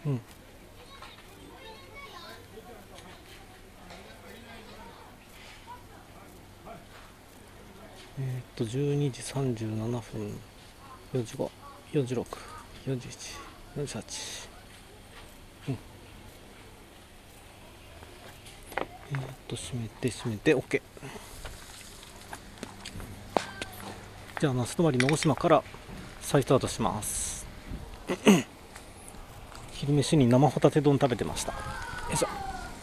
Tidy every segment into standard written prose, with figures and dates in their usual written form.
うん。12時37分、45、46、41、48。うん。閉めて OK。 じゃあ那須泊の大島から再スタートします。昼飯に生ホタテ丼食べてました。よいしょ。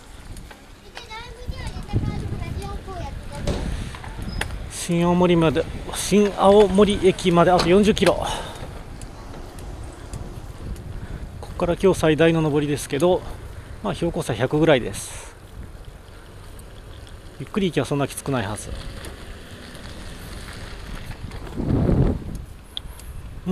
新青森駅まであと40キロ。ここから今日最大の上りですけど、まあ標高差100ぐらいです。ゆっくり行きはそんなきつくないはず。うん。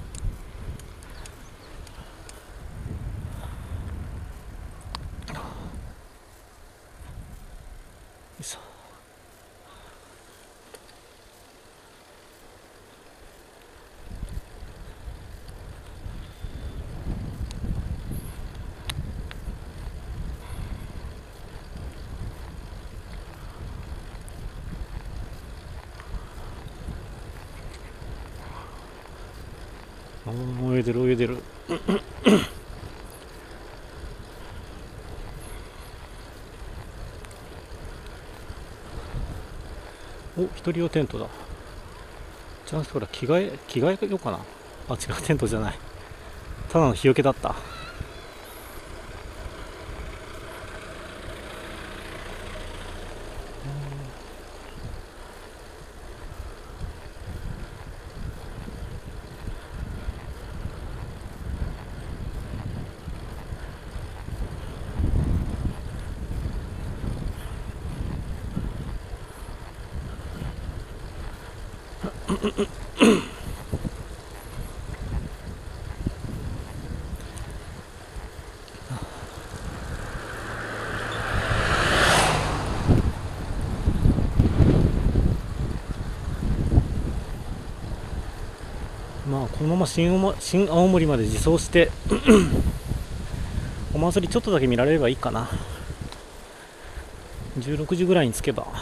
泳いでる泳いでる。お、一人用テントだ。じゃあほら着替えようかな。あ、違う、テントじゃない、ただの日よけだった。まあこのまま新青森まで自走してお祭りちょっとだけ見られればいいかな。16時ぐらいに着けば。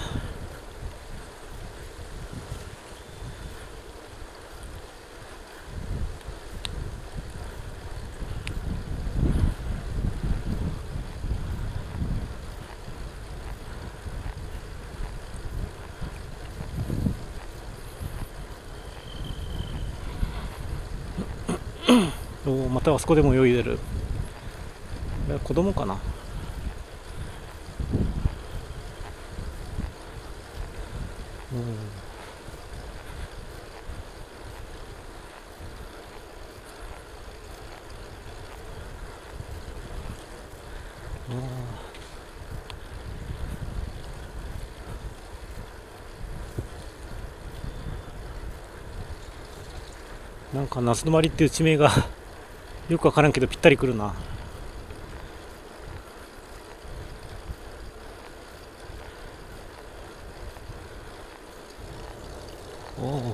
お、またあそこでも泳いでる。これは子供かな。うん。なんか那須泊っていう地名がよくわからんけどぴったりくるな。おお。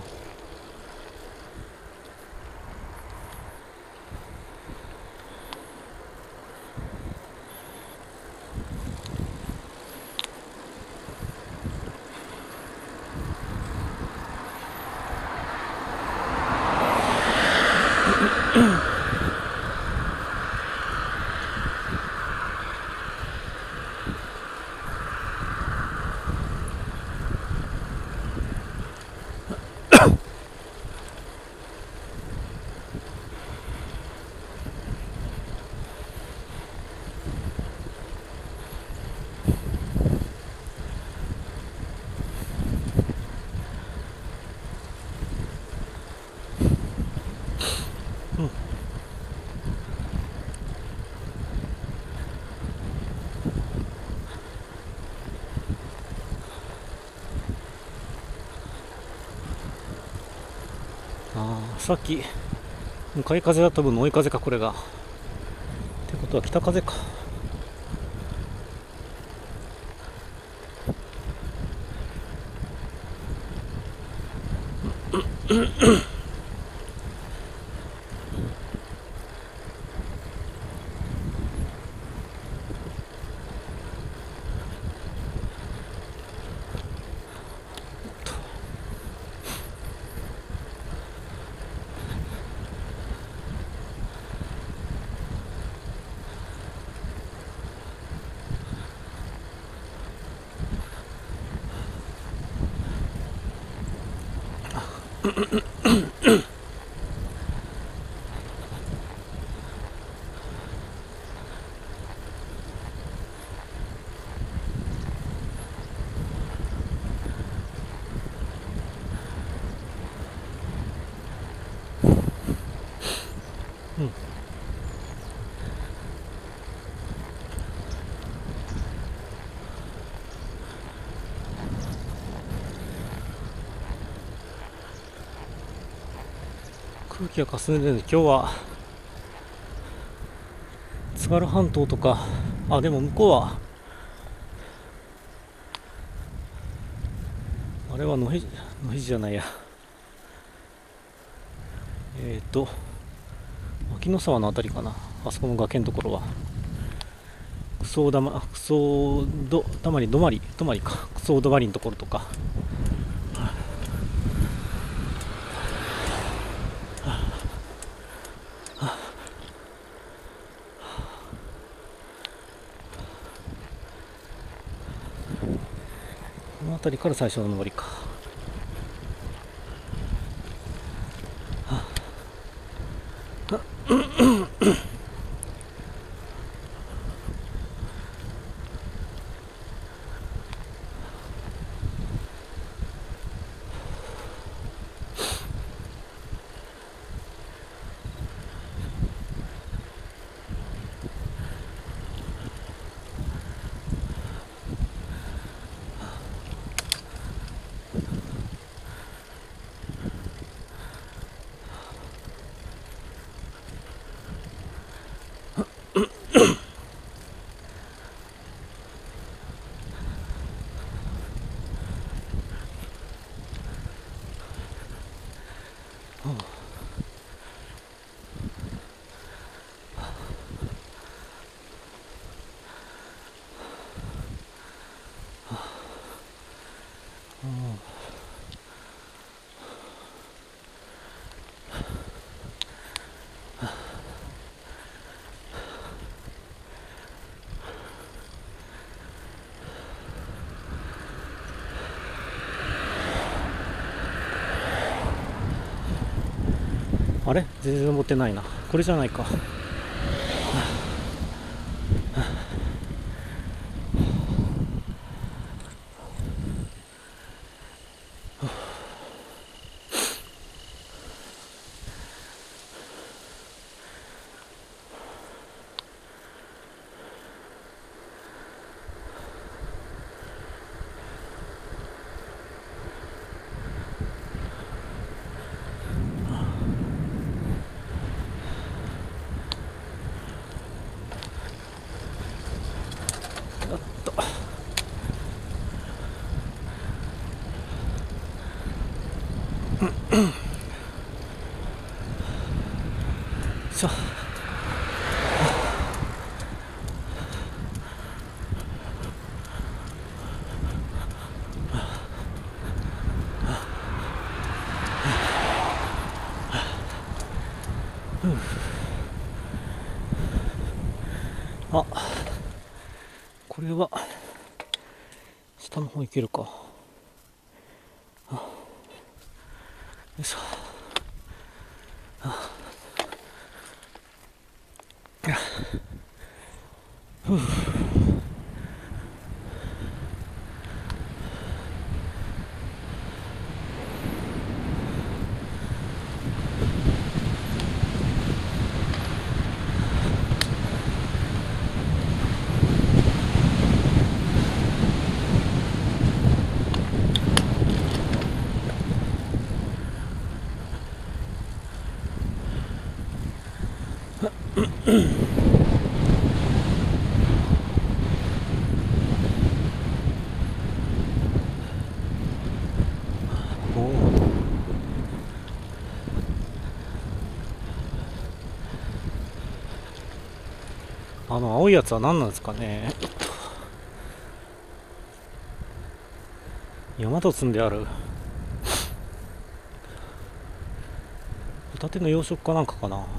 さっき向かい風だった分の追い風か、これが。ってことは北風か。 空気が霞んでるんで、今日は津軽半島とか、あ、でも向こうはあれは野辺じゃないや、秋野沢のあたりかな、あそこの崖のところはクソだまクソどだまり止まりか、クソ止まりのところとか、この辺りから最初の登りか。あれ全然登ってないな、これじゃないか。しょあ、これは下の方行けるか。よいしょ。あの青いやつは何なんですかね。山と積んであるホタテの養殖かなんかかな。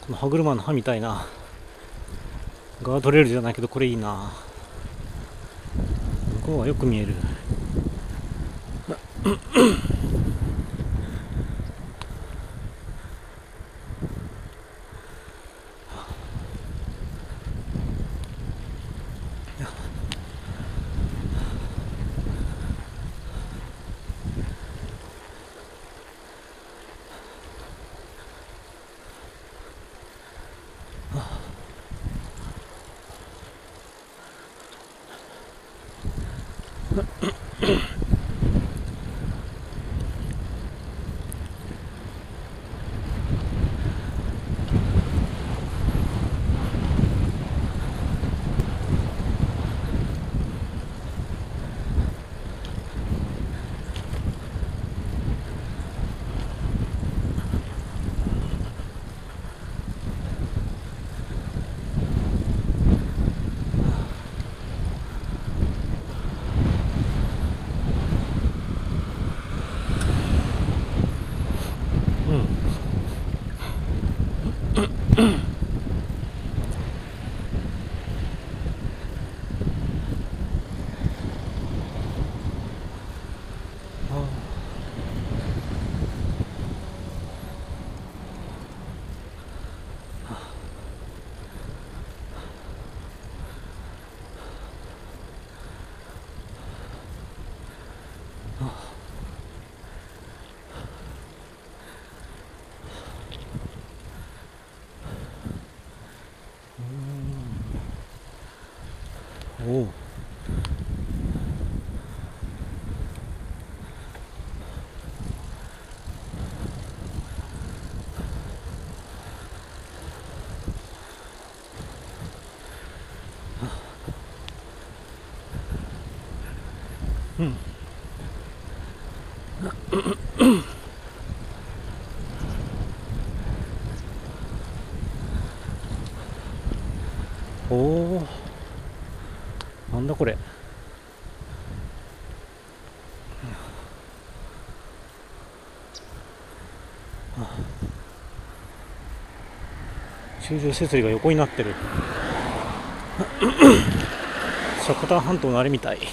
この歯車の歯みたいなガードレールじゃないけど、これいいな。向こうはよく見える。おお、うん。おお、なんだこれ。中重設備が横になってる。積丹半島のあれみたい。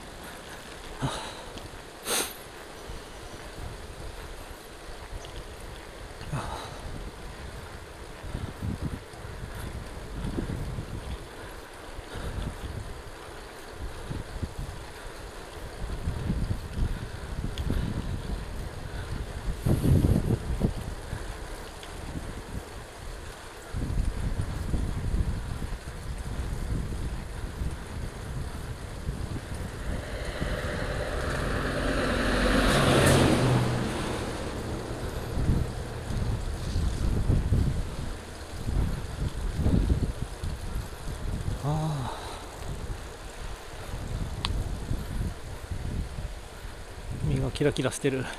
ああ、身がキラキラしてる。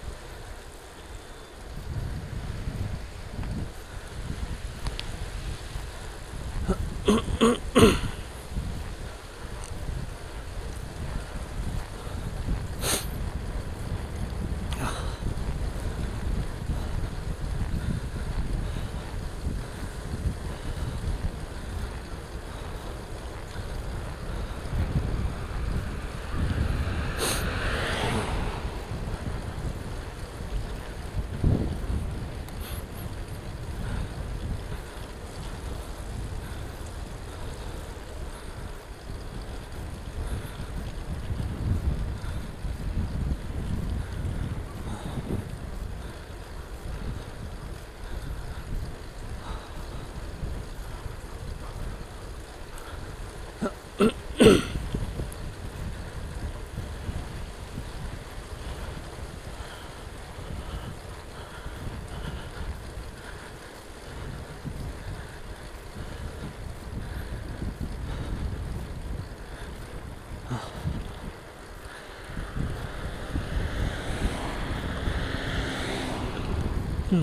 うん。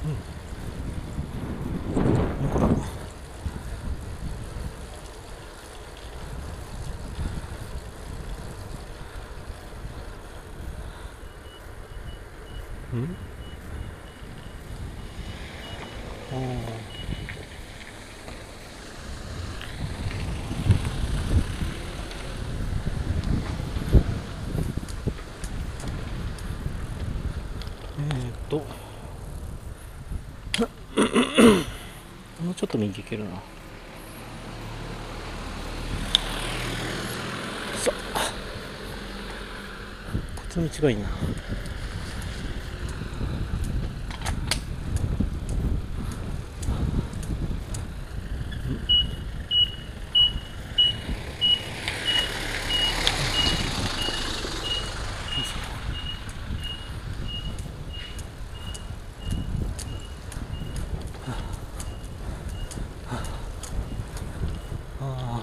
猫だ。うん。ああ。ともうちょっと右行けるな。さあ、こっちの道がいいな。あ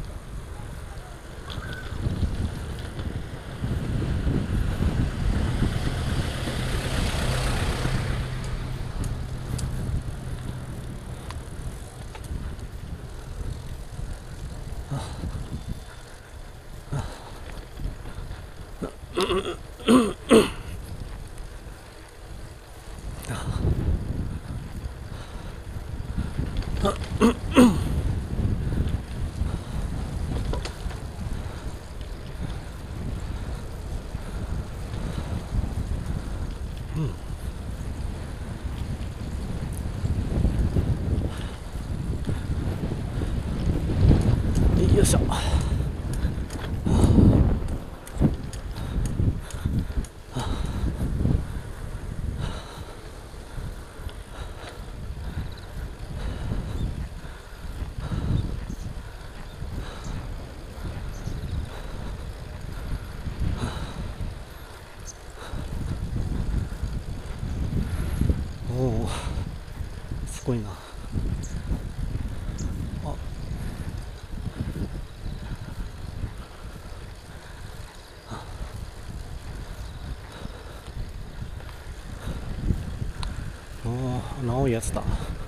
よいしょ。おお、すごいな。あ、おお、青いやつだ。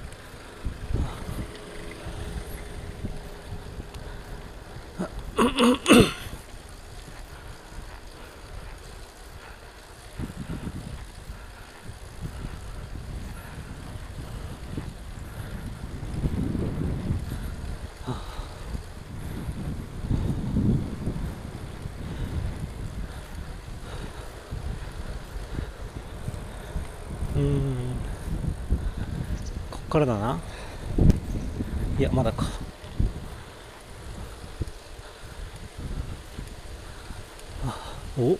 こっからだな。いや、まだか。お、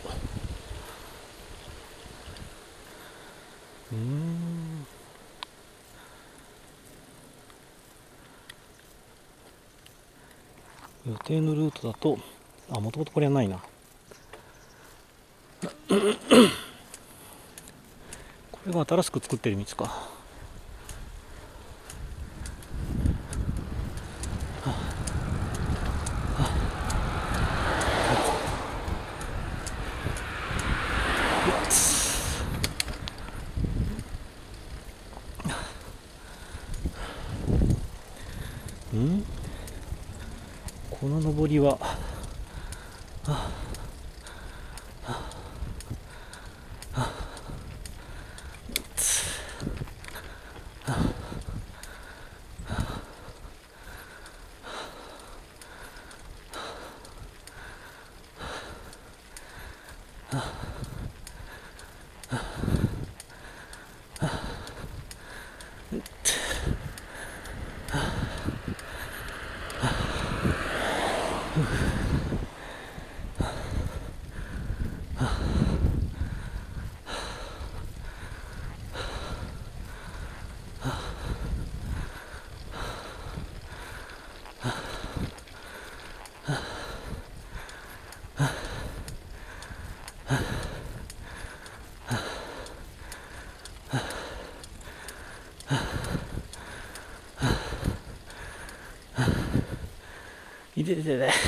予定のルートだと、もともとこれはないな。これが新しく作ってる道か。この上りはいてててて。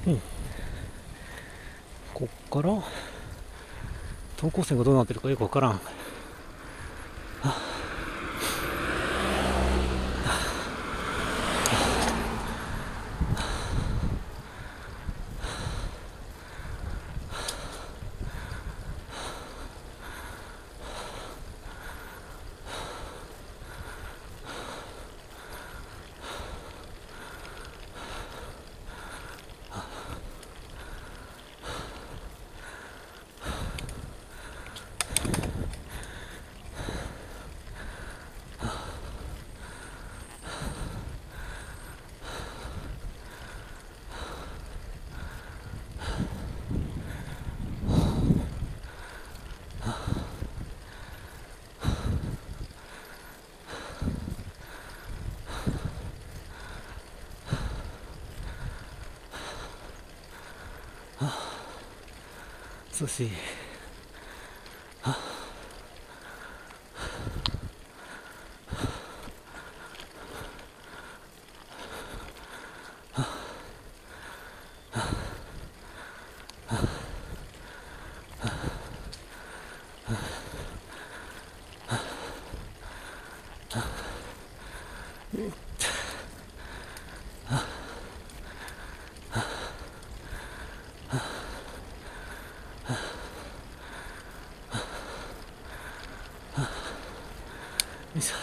こっから等高線がどうなってるかよくわからん。涼しい。よいしょ。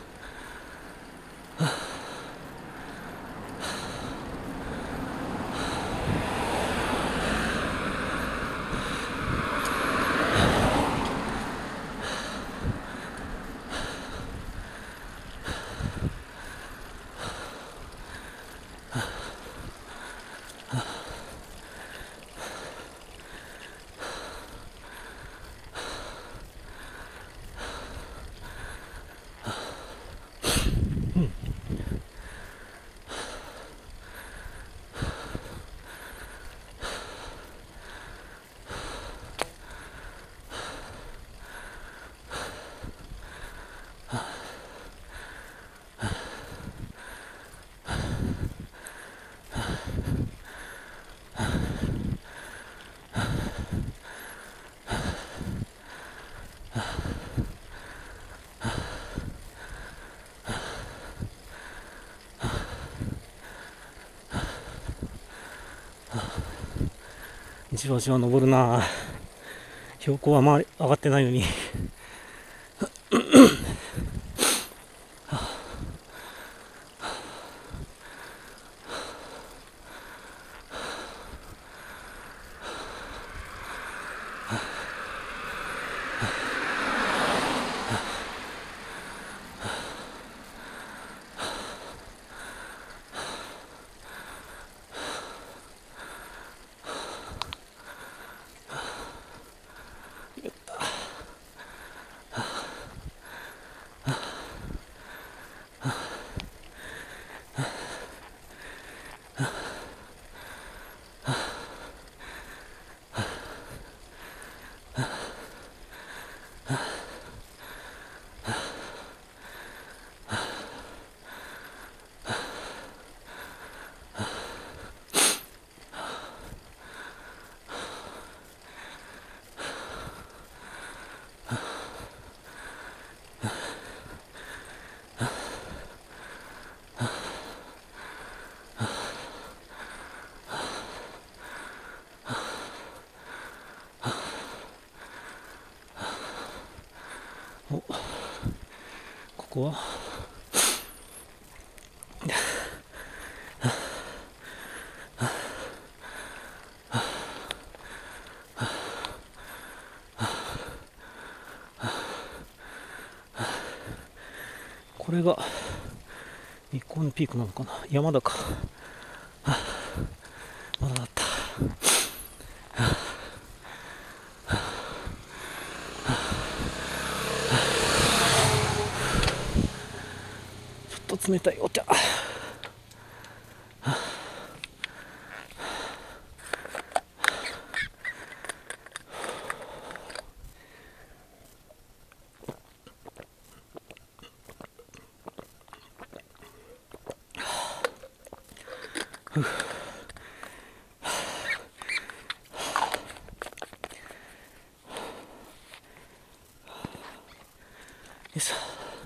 じわじわ登るな。標高はあまり上がってないのに。お、ここはこれが日光のピークなのかな。山だか。まだだった。ちょっと冷たいお茶。 いしょ。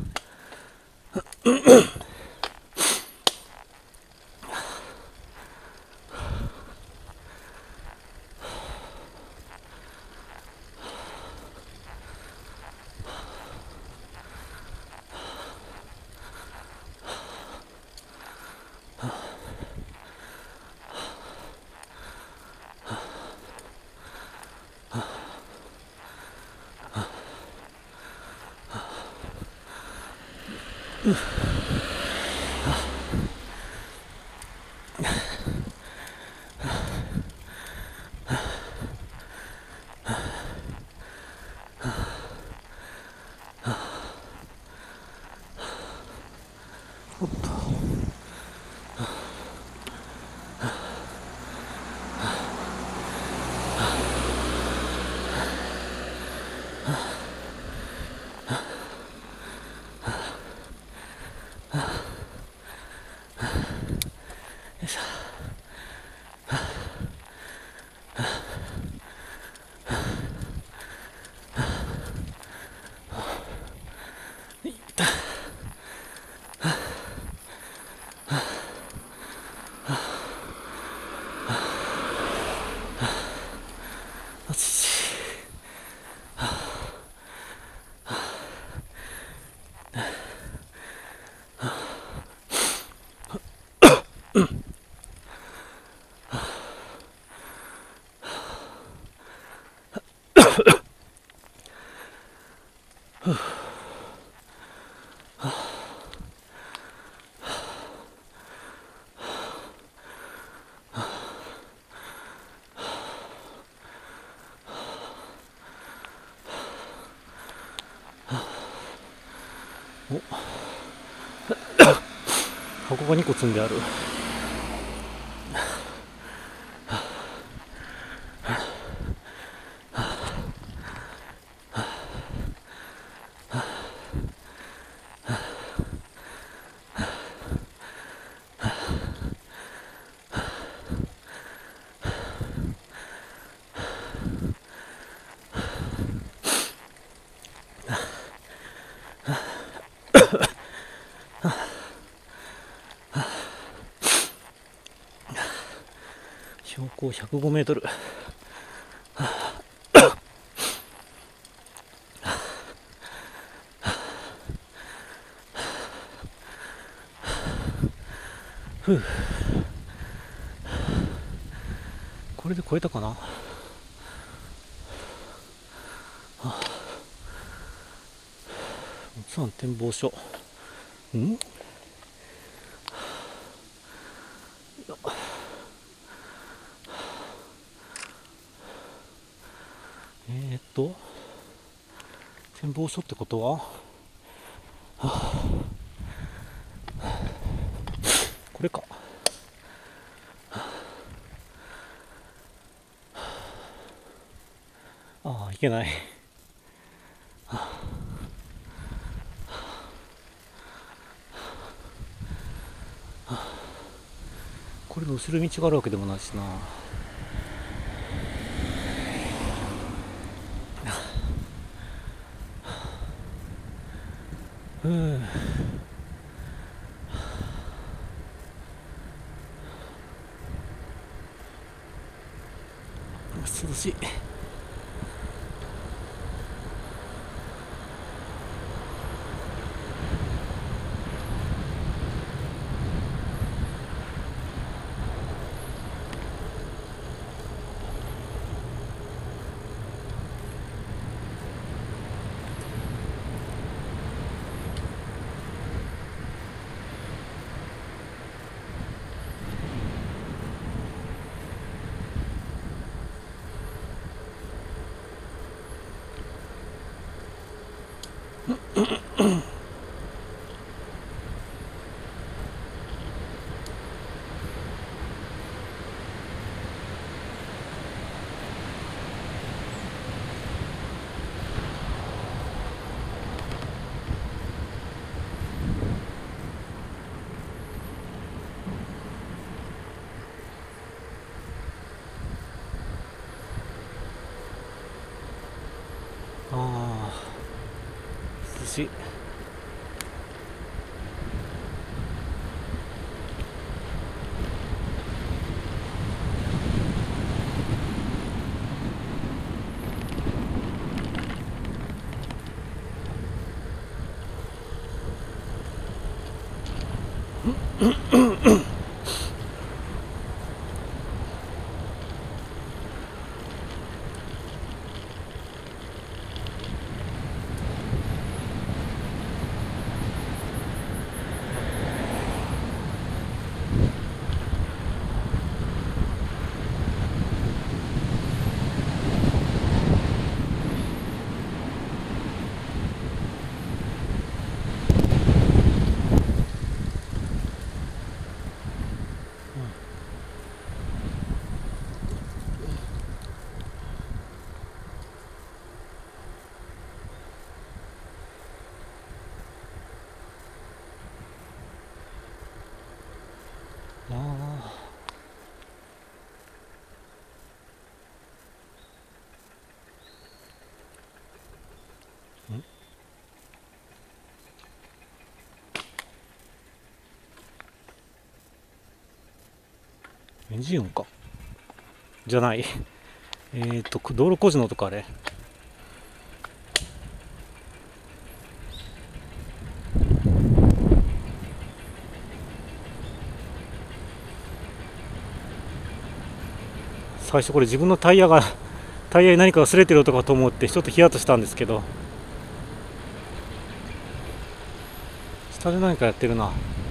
箱が2個積んである。標高105メートル。ふう、これで越えたかな。松山展望所。ん？展望所ってことは、これか。ああ、いけない。これの後ろ道があるわけでもないしな。涼しい。ああ、涼しい。 エンジン音かじゃない道路工事の音かあれ。最初これ自分のタイヤに何かが擦れてる音かと思ってちょっとヒヤッとしたんですけど、下で何かやってるな。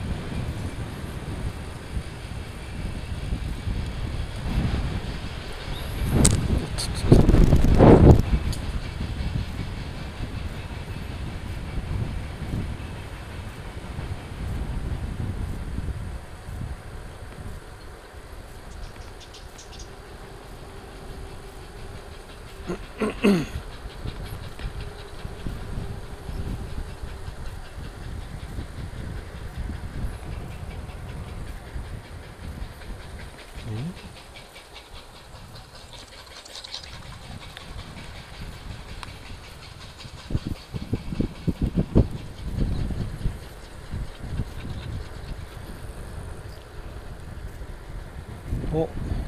お、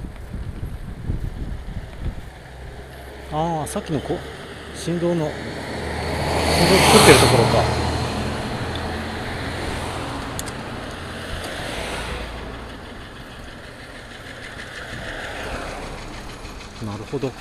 ああ、さっきの振動作ってるところか。なるほど。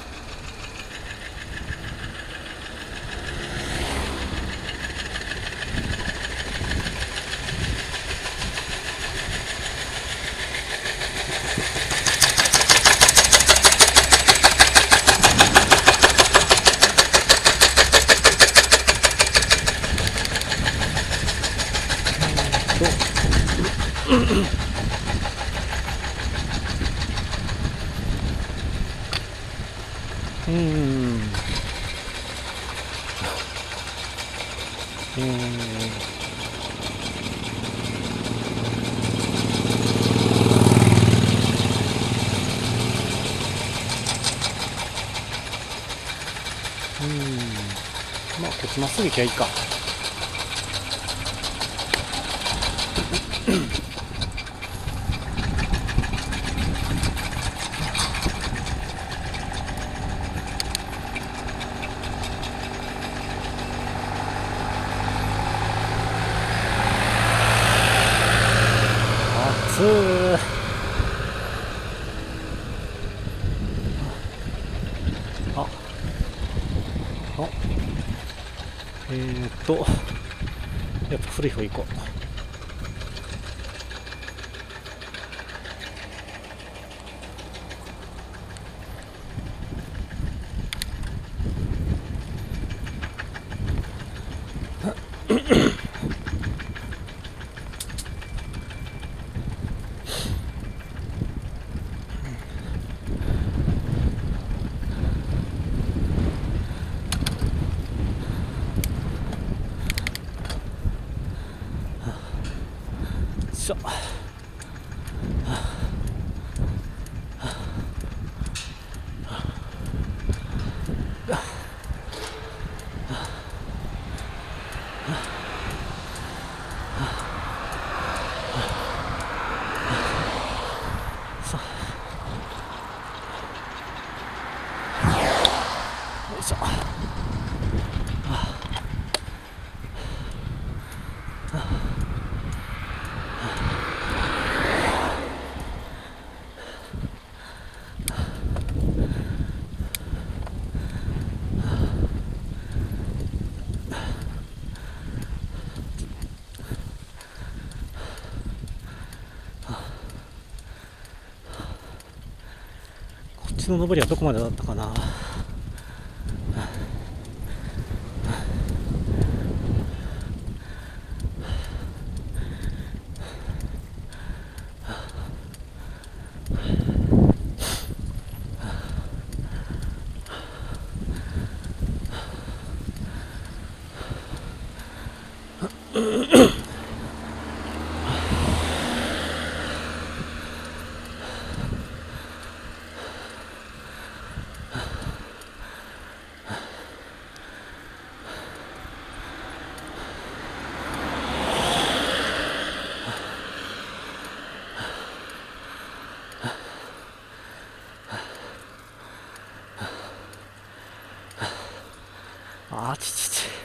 うーん。まあこっちまっすぐ行きゃいいか。暑ー。あやっぱ古い方行こう。しょ。よいしょ。こっちの上りはどこまでだったかな。 あーちちち。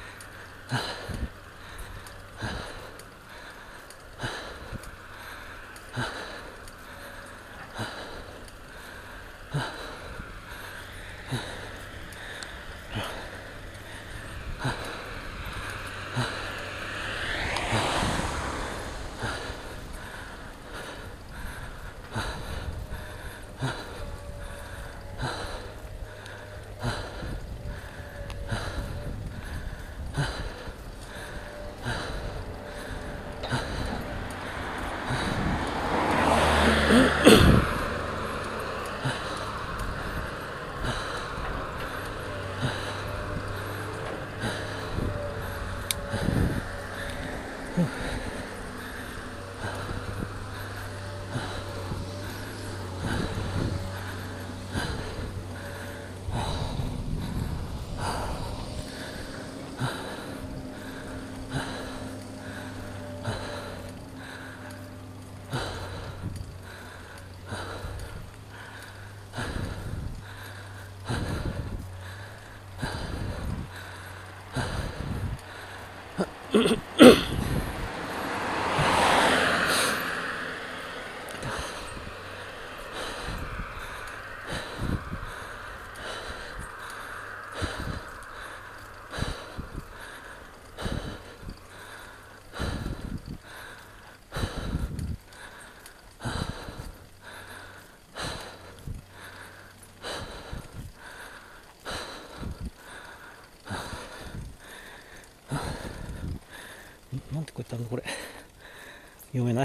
なんて書いてあるのこれ。読めない。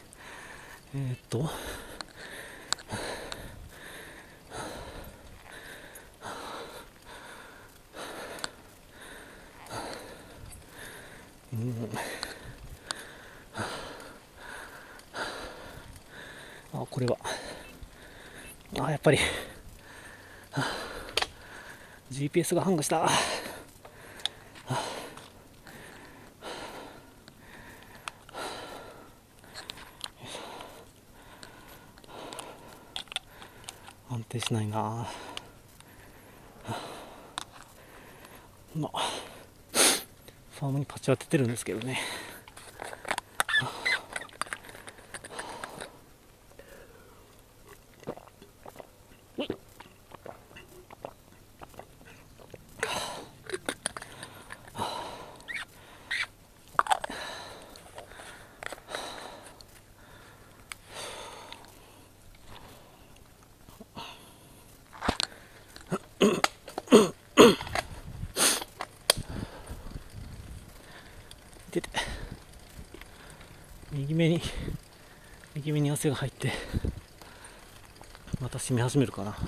あ、これは。あ、やっぱり。GPS がハングした。安定しないな。まあ、ファームにパチ当ててるんですけどね。でて右目に汗が入ってまた締め始めるかな。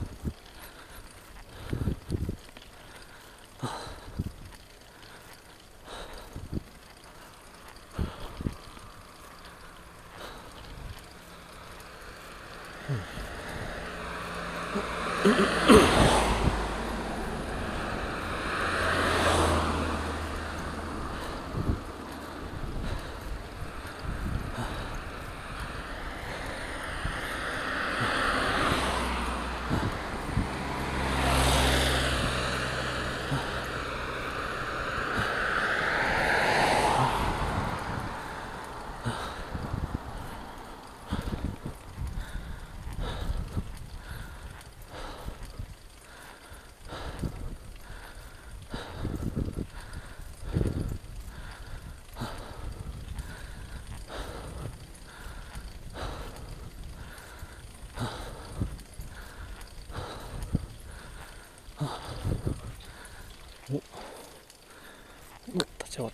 立ち上がった。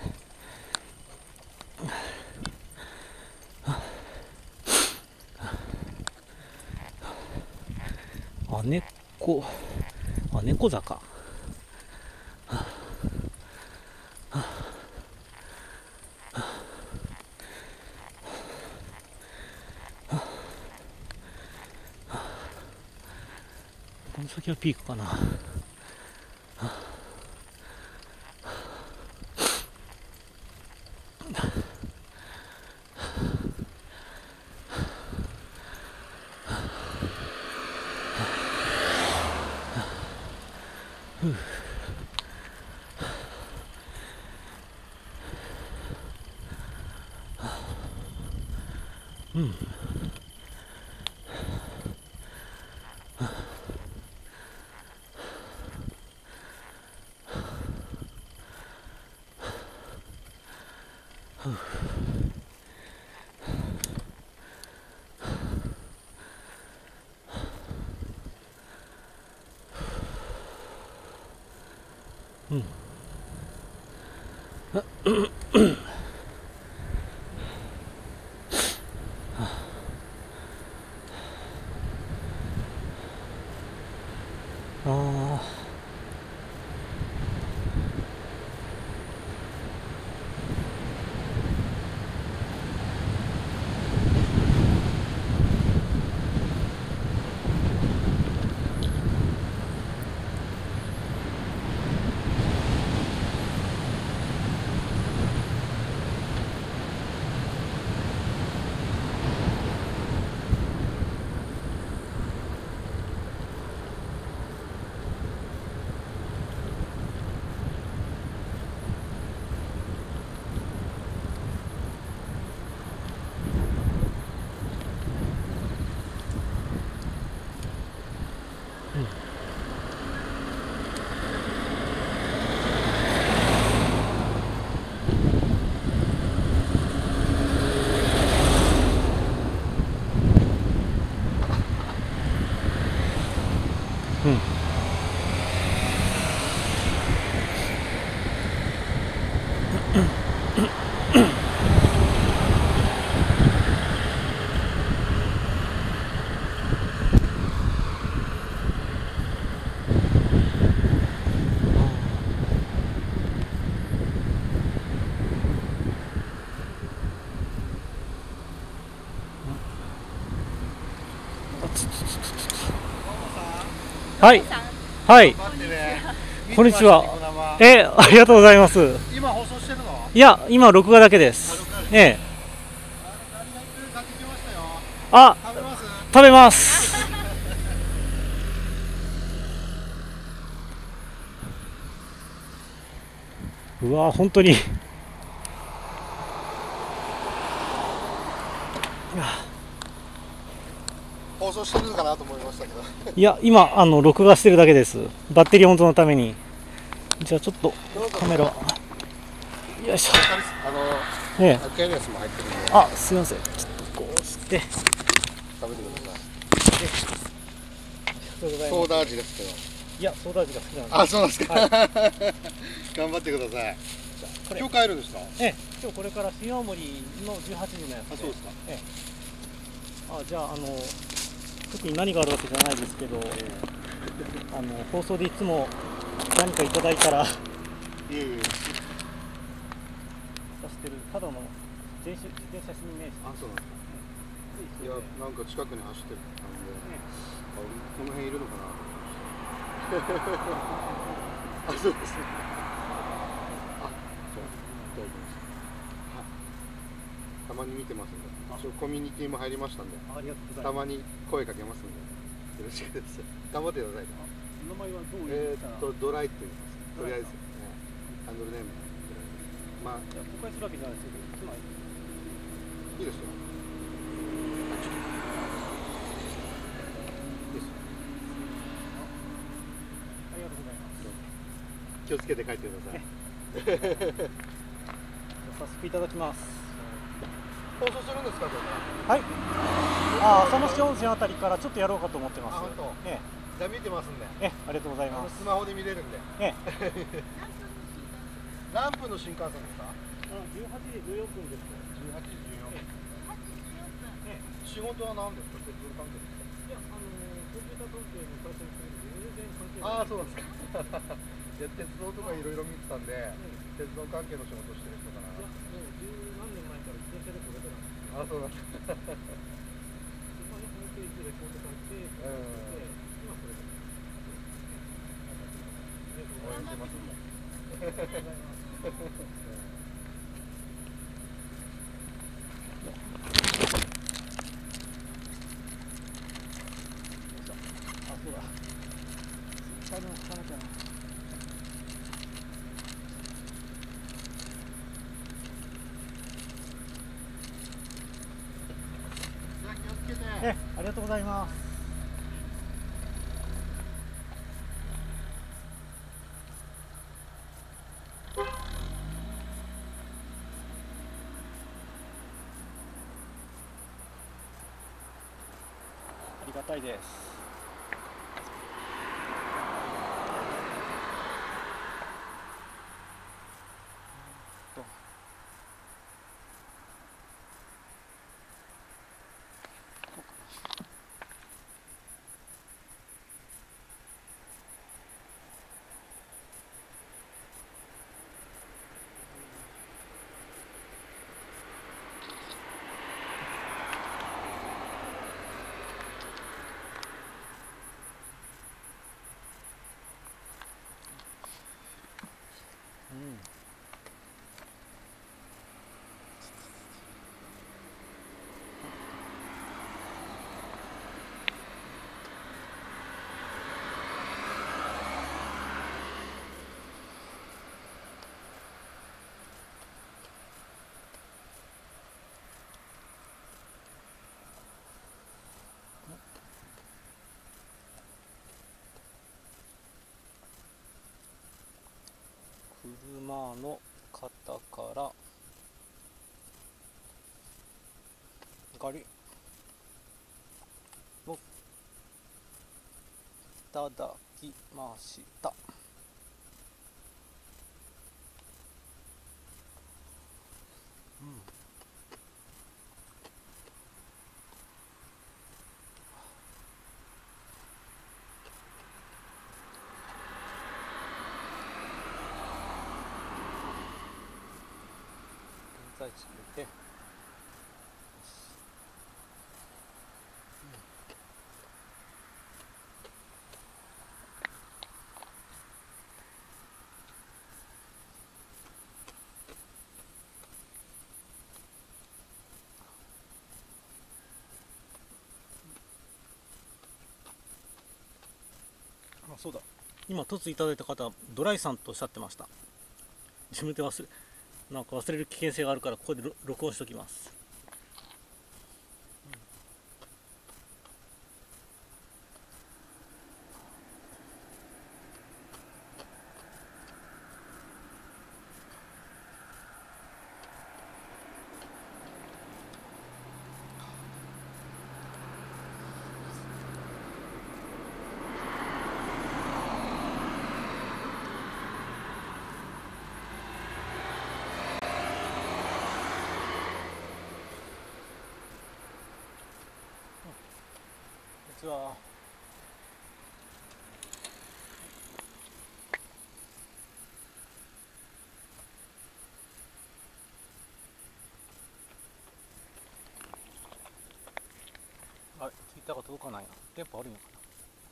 猫坂。この先はピークかな。 うん。うん。ああ。うん。はい。はい。こんにちは。ありがとうございます。 今放送してるの？ いや、今録画だけです。ええ。あ、食べます。うわ、本当に。 放送してるのかなと思いましたけど。 いや、今録画してるだけです。バッテリー温存のために。じゃあちょっとカメラ。よいしょ。ねえ。 ケリアスも入ってるんで。 あ、すみません。ちょっとこうして。 食べてください。ソーダ味ですけど。 いや、ソーダ味が好きなんです。 あ、そうなんですか。頑張ってください。今日帰るんですか？ ええ、今日これから新青森の18時のやつで。 あ、そうですか。 ええ。あ、じゃあ特に何があるわけじゃないですけど、放送でいつも何かいただいたらいえいえ。 出してるただの自転車新名刺。 あ、そうなんですか。いや、なんか近くに走ってる感じで、この辺いるのかな。あ、そうですね。あ、そう、大丈夫です。たまに見てますんで、一応コミュニティも入りましたんで、たまに声かけますんで、よろしくです。頑張ってください。 名前はどういうドライって言います。とりあえず、ハンドルネーム。まあ、 公開するわけじゃないですけど、つまりいいですよ。 ありがとうございます。 気をつけて帰ってください。 早速いただきます。 放送するんですか、これ。 はい。あ、浅野温泉あたりからちょっとやろうかと思ってます。 あ、本当。じゃあ見てますんで。 ありがとうございます。 スマホで見れるんで。何分の新幹線ですか ？18時14分です。 18時14分。仕事は何ですか？鉄道関係ですか？ いや、コンピューター関係の会社に勤めて全然関係ない。 ああ、そうなんですか。鉄道とかいろいろ見てたんで、鉄道関係の仕事してる人かな。 いや、もう十何年前から自転車でこれてたんです。 ああ、そうなんですか。 ホームページでレポート書いて、今これで。 応援してますんで。ありがとうございます。 そうだ。最後に聞かなきゃな。 ざいます。ありがたいです。車の方からガリをいただきました。現在地でそうだ、今凸いただいた方ドライさんとおっしゃってました。自分でなんか忘れる危険性があるからここで録音しておきます。実はあれ、ツイッターが届かないな。電波悪いのかな。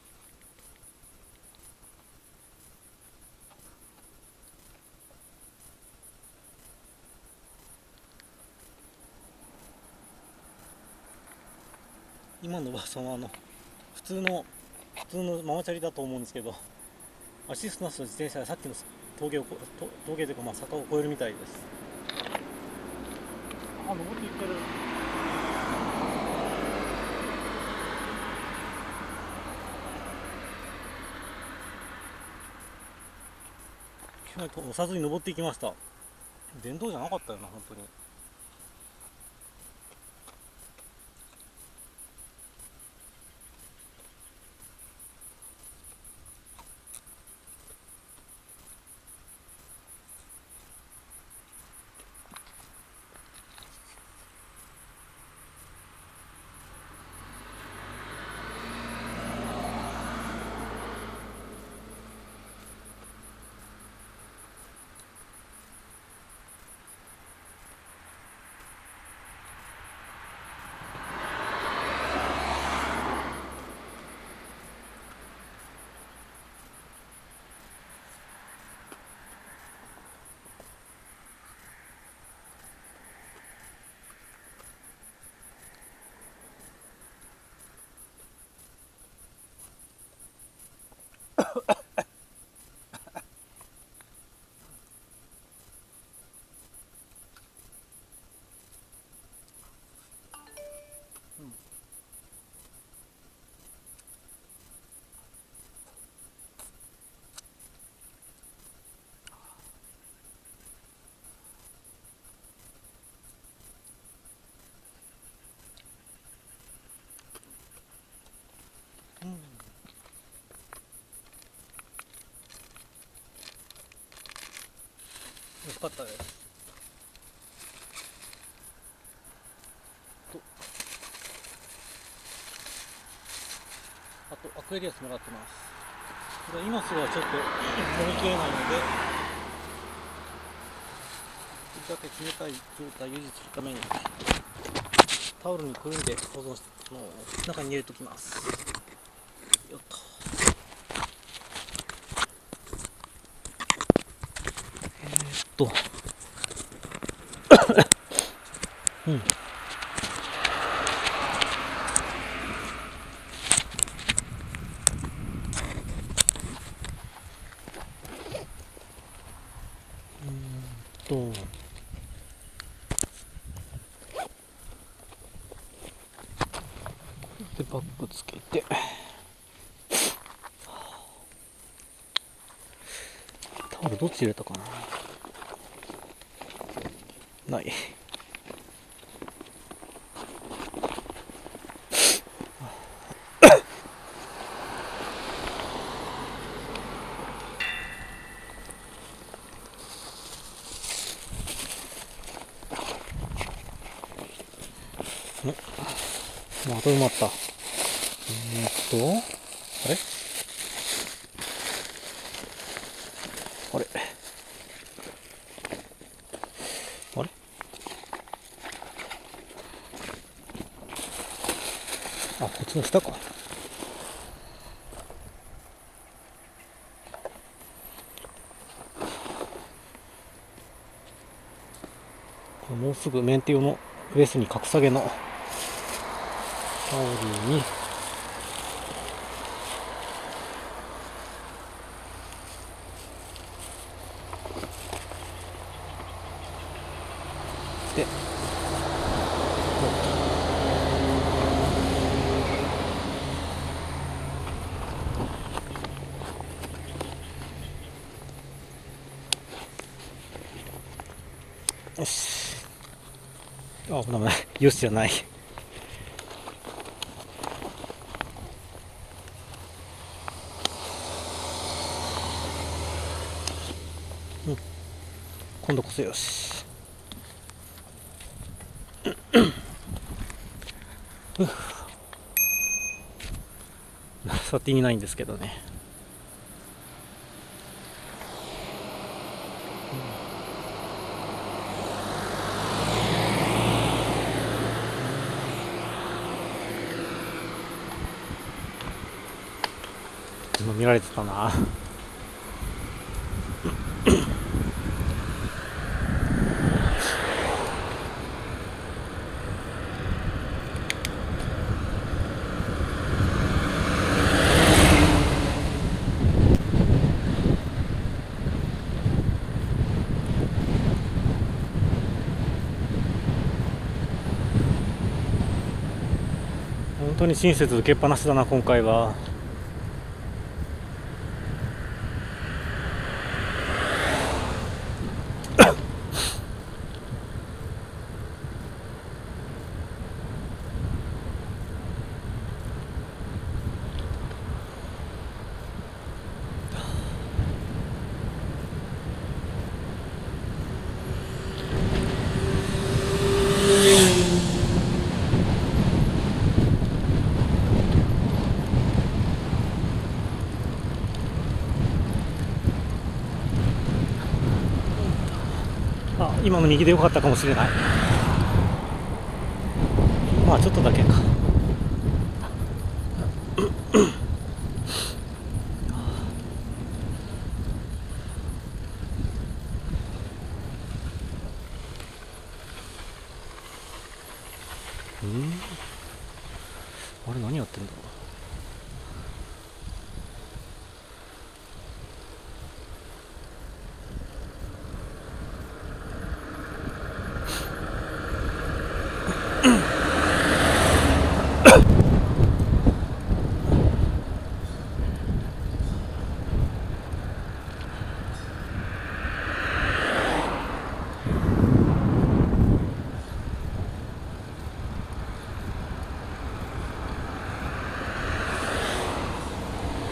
今のは普通のママチャリだと思うんですけど、アシストなしの自転車はさっきの峠というか坂を越えるみたいです。あ、登っていってる。押さずに登っていきました。電動じゃなかったよな、本当に。 かったです。あとアクエリアスもらってます。これ今すぐはちょっと飲みきれないので、できるだけ冷たい状態を維持するためにタオルにくるんで保存して中に入れておきます。よっと。うん。でバッグつけて、タオルどっち入れたかな。ない。また埋まった。あれあれあれあ、こっちの下か。もうすぐメンテ用のレースに格下げのタオルにで、よし。あ、危ない。よしじゃない。うん。今度こそよし。触って意味ないんですけどね。今見られてたな。本当に親切受けっぱなしだな今回は。あ、今の右で良かったかもしれない。まあちょっとだけか。あれ何やってんだろう。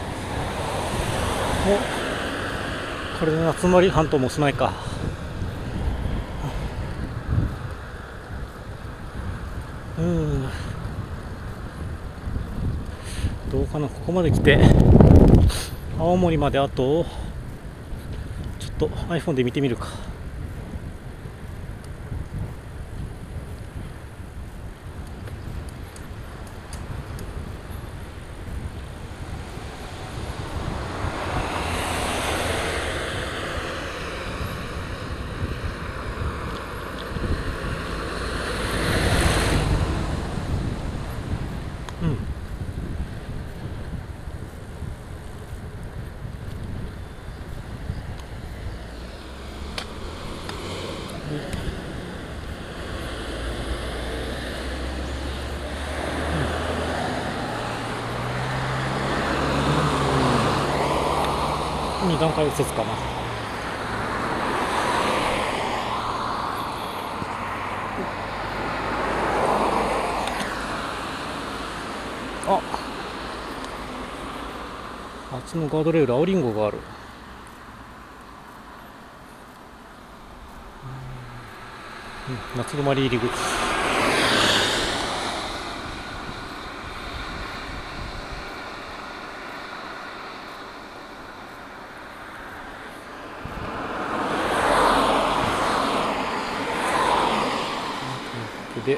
お、これで夏森半島もおしまいか。 どうかな、ここまで来て青森まであとちょっと iPhone で見てみるか。2段階右折かな。あっちのガードレール、青リンゴがある。夏泊まり入り口。で、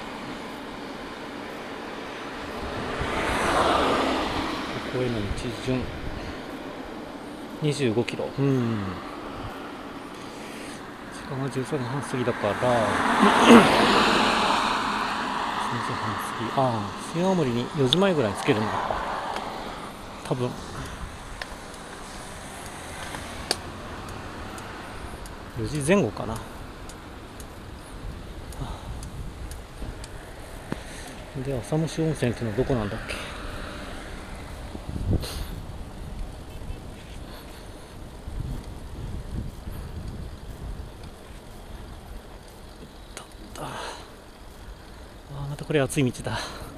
ここへの道順25キロ。時間が13時半過ぎだから3時半過ぎ。新青森に4時前ぐらいにつけるんだ多分。4時前後かな。で、浅虫温泉っていうのはどこなんだっけ。またこれ暑い道だ。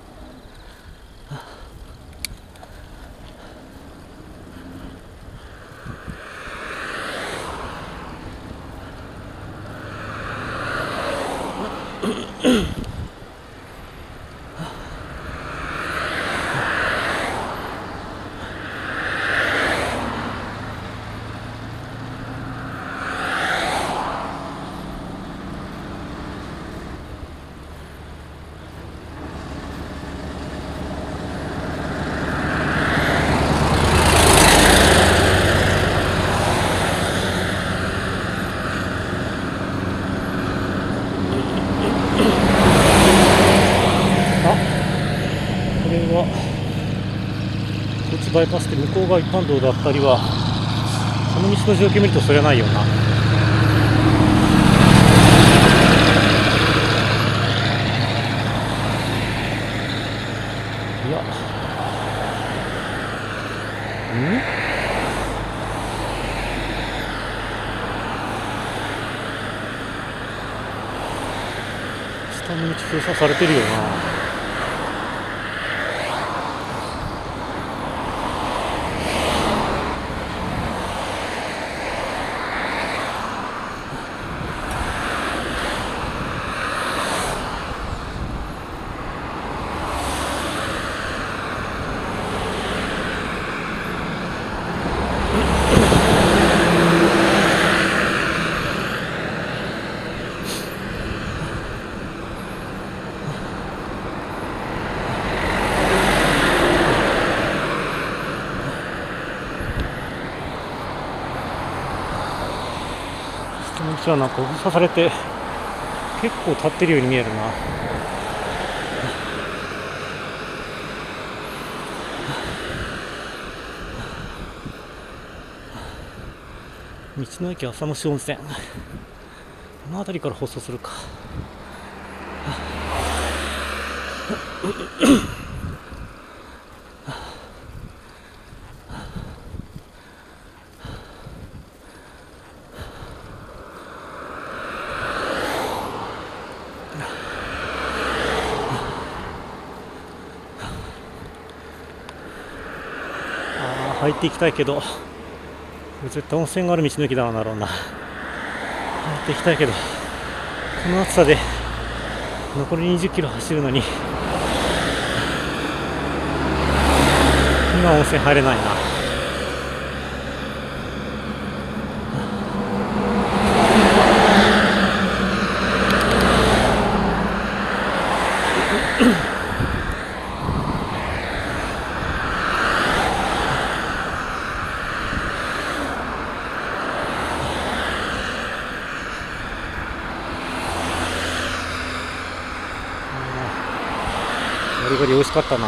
バイパスで向こうが一般道だったりは、この道の状況を見るとそれはないよな。いや、下の道封鎖されてるよな。なんか封鎖されて結構立ってるように見えるな。道の駅浅虫温泉、この辺りから放送するか。入っていきたいけど、絶対温泉がある道の駅だろうな。入っていきたいけど、この暑さで残り20キロ走るのに今温泉入れないな。ガリガリ美味しかったな。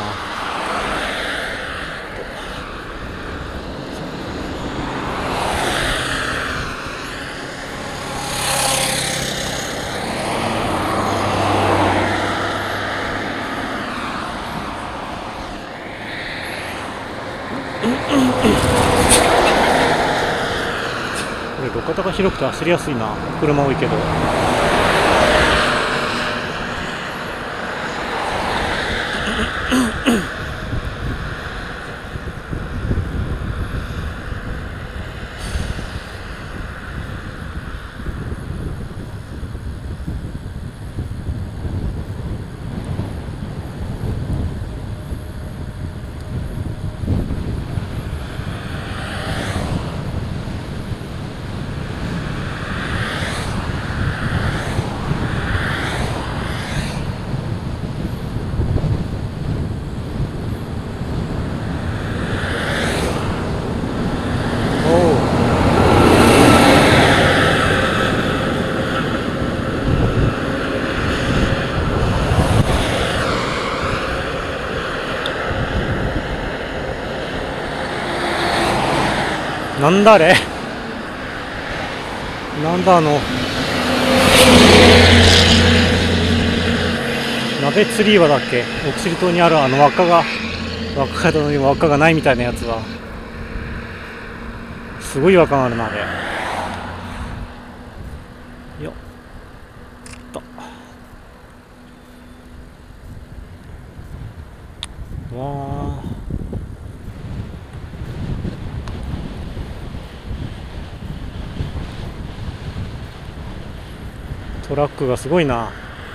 これ路肩が広くて走りやすいな。車多いけど。なんだあれ、なんだ鍋釣り岩だっけ、奥尻島にある輪っかが輪っかがないみたいなやつはすごい違和感あるなあれ。よっとわー、トラックがすごいな。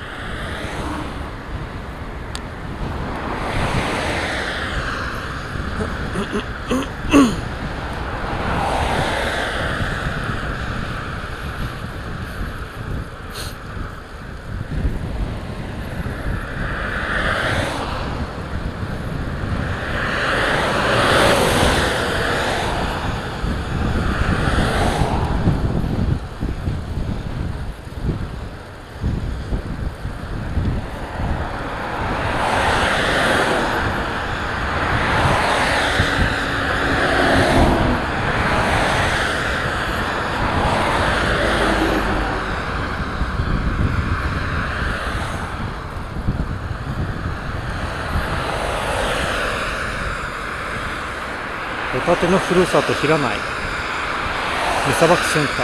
ホタテのふるさと平内湯さばきセンター。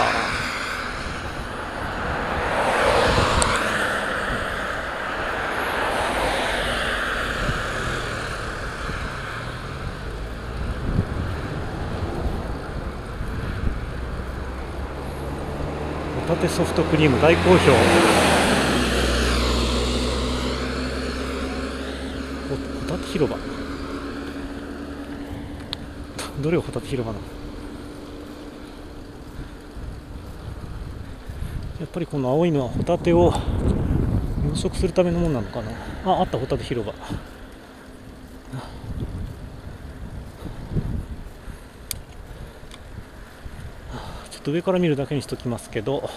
ホタテソフトクリーム大好評。ホタテ広場、どれがホタテ広場なの。やっぱりこの青いのはホタテを養殖するためのものなのかな。あったホタテ広場。ちょっと上から見るだけにしときますけど、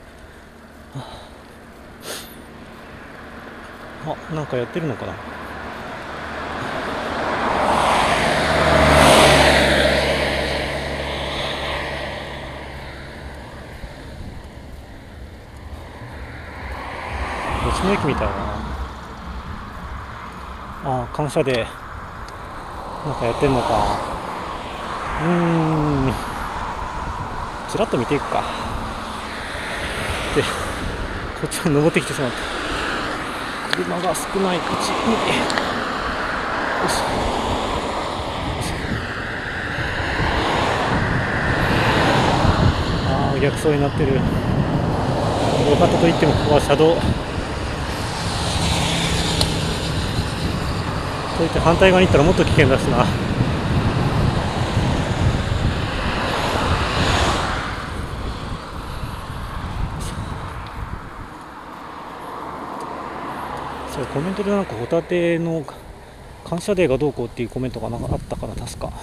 なんかやってるのかな。道の駅みたいだな。感謝でなんかやってんのか。ちらっと見ていくか。で、こっちは登ってきてしまった。車が少ない口に。よし。逆走になってる。路肩といってもここは車といって反対側に行ったらもっと危険だしな。そう、コメントでなんかホタテの感謝デーがどうこうっていうコメントがあったから確か。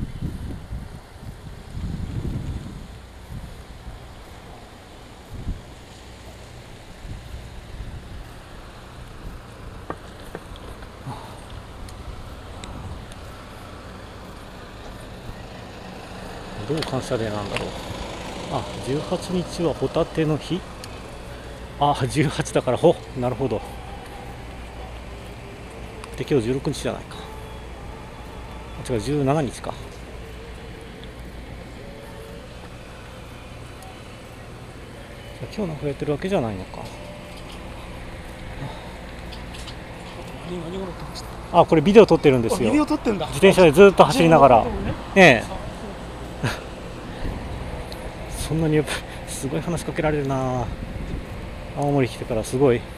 どう感謝デーなんだろう。あ、18日はホタテの日。あ、18だからなるほど。で今日16日じゃないか。違う、17日か。今日なんかやってるわけじゃないのか。あ、これビデオ撮ってるんですよ。 ビデオ撮ってんだ。 自転車でずっと走りながら。ええ。そんなにやっぱすごい話しかけられるな。青森来てからすごい。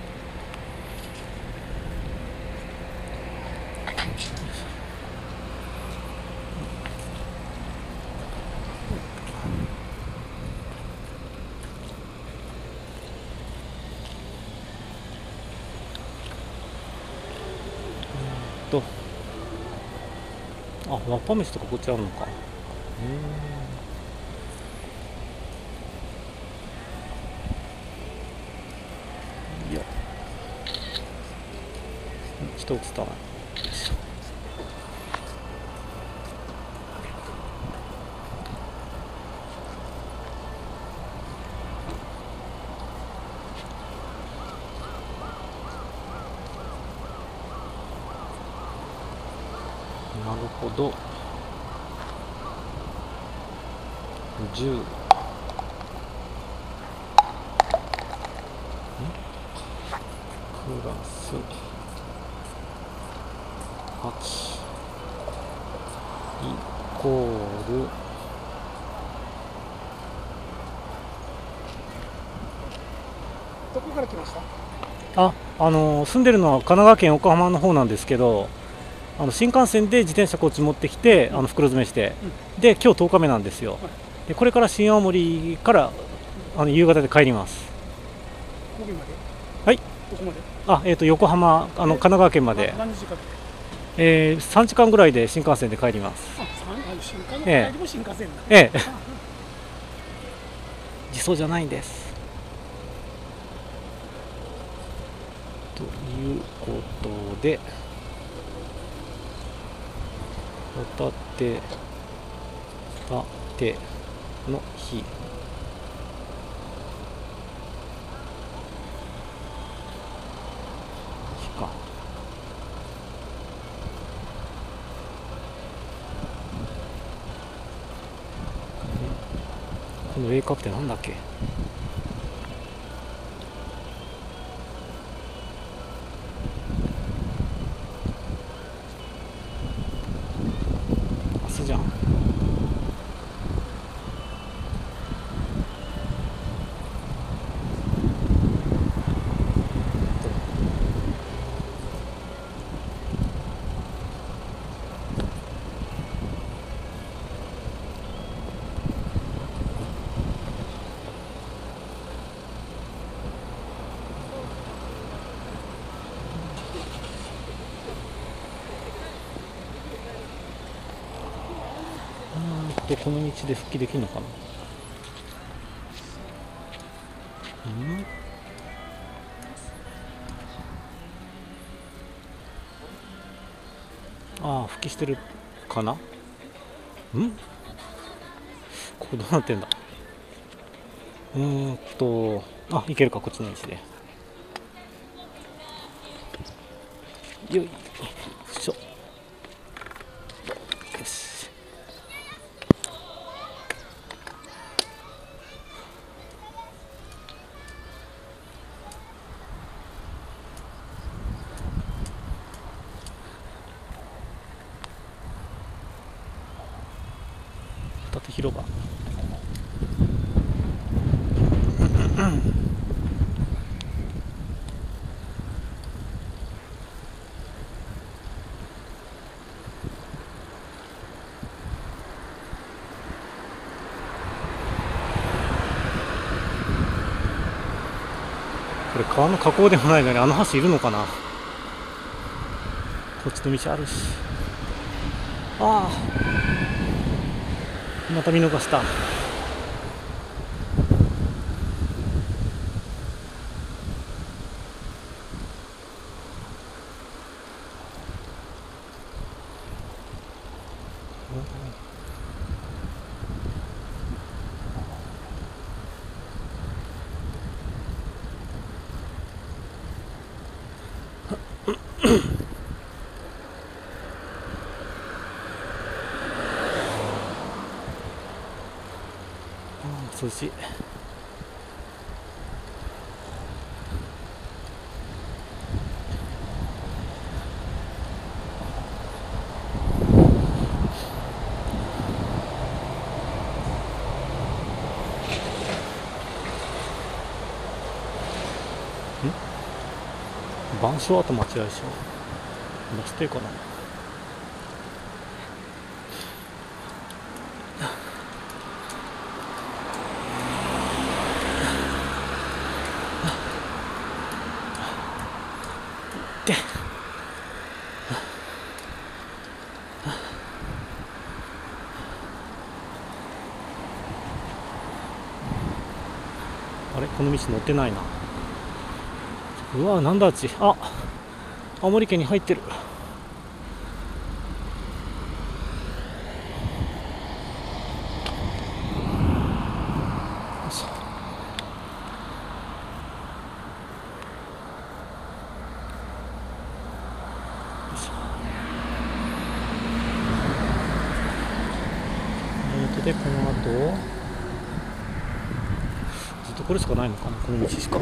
あ、わっぱ飯とかこっちあるのか。いや、人映ったな。なるほど。10プラス8イコールどこから来ました？ 住んでるのは神奈川県横浜の方なんですけど、新幹線で自転車こっち持ってきて、袋詰めして、で今日10日目なんですよ。でこれから新青森から夕方で帰ります。 ここまで？ はい。 どこまで？ 横浜神奈川県まで。 何時かけ？ 3時間ぐらいで新幹線で帰ります。 新幹線も新幹線だ。 ええ。自走じゃないんです。ということで、ホタテの日。か。このウェイクアップってなんだっけ。明日じゃん。この道で復帰できるのかな。ああ、復帰してるかな。ここどうなってんだ。あ、いけるか、こっちの道で。よいしょ。よし。ホタテ広場。 これ川の河口でもないのにあの橋いるのかな。こっちの道あるし。ああ、また見逃した。涼しい。板書あと間違いでしょ。バス停かな。であれ、この道乗ってないな。うわ、なんだあっち。あ、青森県に入ってる。で、この後ずっとこれしかないのかな、この道しか。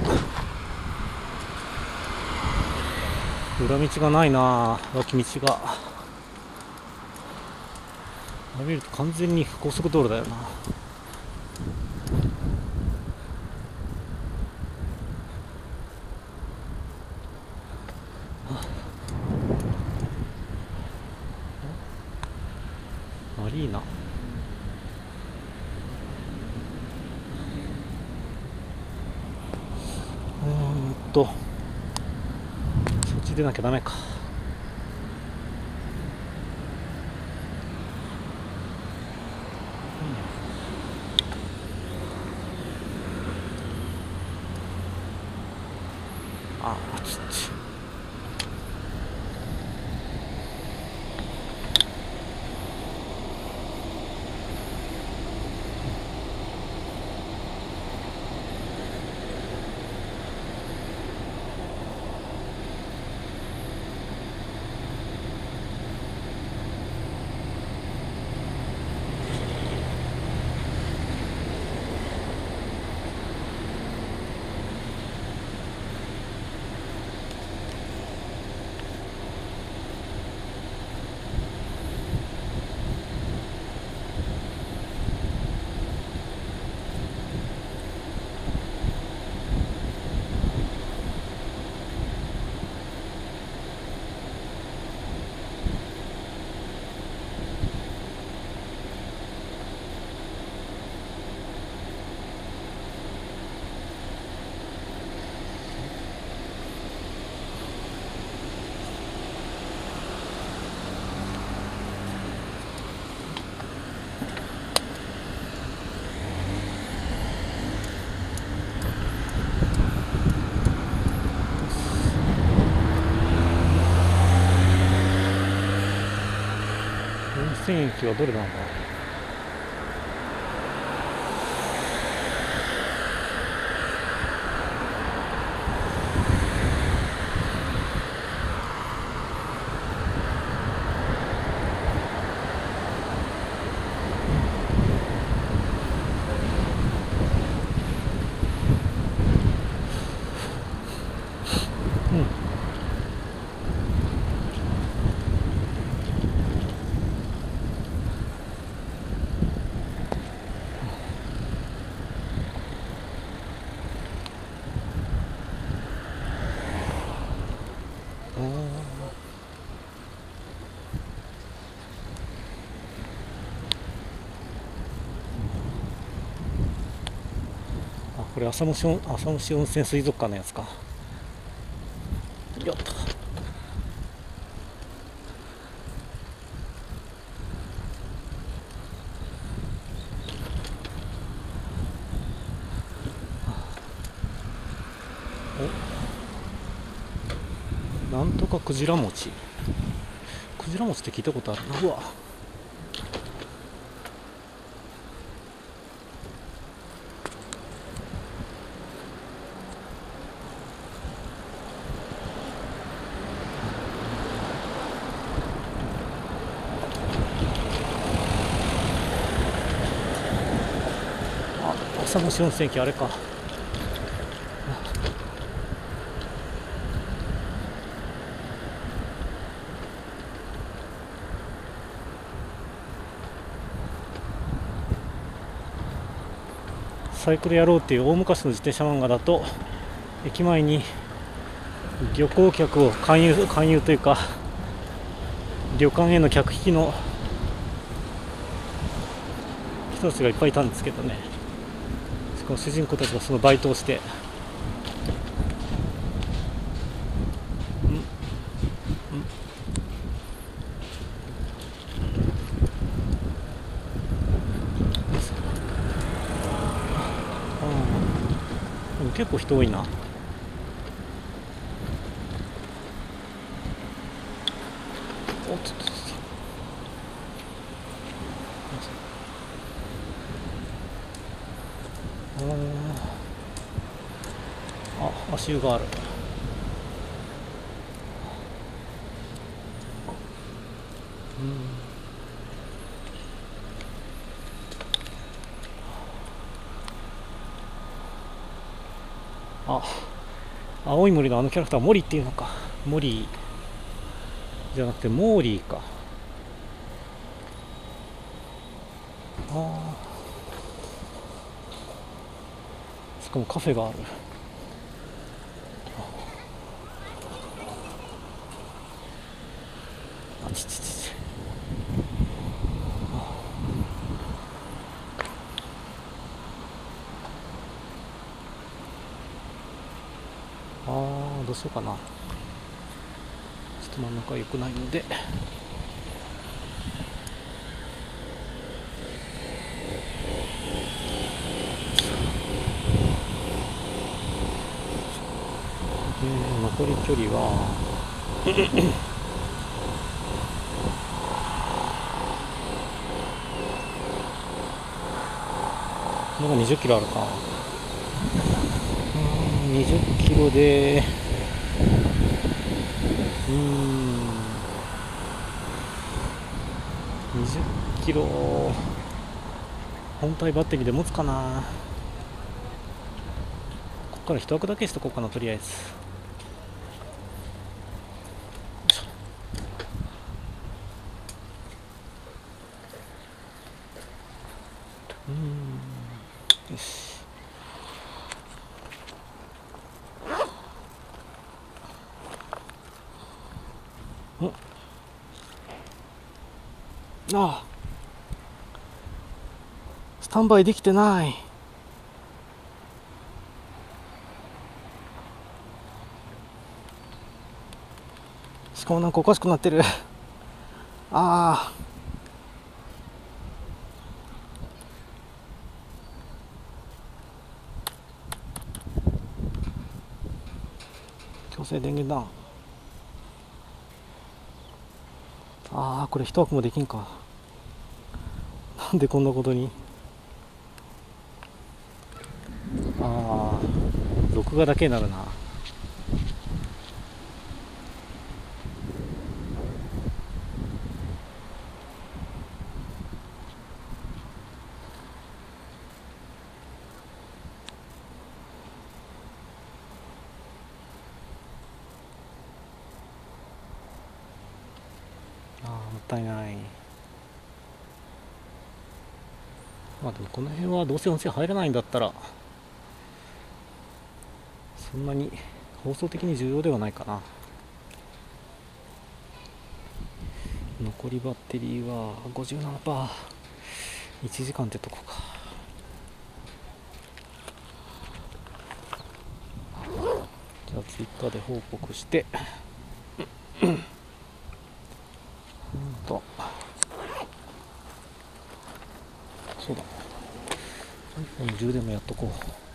裏道がないな、脇道が。見ると完全に高速道路だよな。マリーナ。そっち出なきゃダメか。あっちっち。温泉駅はどれなんだ。 れ浅虫温泉水族館のやつか。よっと。お、なんとかクジラ餅って聞いたことあるな。うわ、浅虫温泉駅あれか。サイクル野郎っていう大昔の自転車漫画だと、駅前に旅行客を勧誘というか、旅館への客引きの人たちがいっぱいいたんですけどね。しかも主人公たちがそのバイトをして、結構人多いな。おっとっと、あ、足湯がある。あ、青い森のあのキャラクターモリっていうのか。モリじゃなくてモーリーか。しかもカフェがある。あちちちち。どうしようかな。ちょっと真ん中は良くないので、残り距離はまだ20キロあるか。20キロで20キロ本体バッテリーで持つかな。ここから一枠だけしとこうかな、とりあえず。よし。ああ、スタンバイできてない。しかもなんかおかしくなってる。ああ、強制電源だ。ああ、これ一枠もできんか。なんでこんなことに。ああ、録画だけになるな。もったいない。まあでもこの辺はどうせ温泉入らないんだったらそんなに放送的に重要ではないかな。残りバッテリーは 57%。1時間ってとこか。 ツイッターで報告してそうだ、iPhone の充電もやっとこう。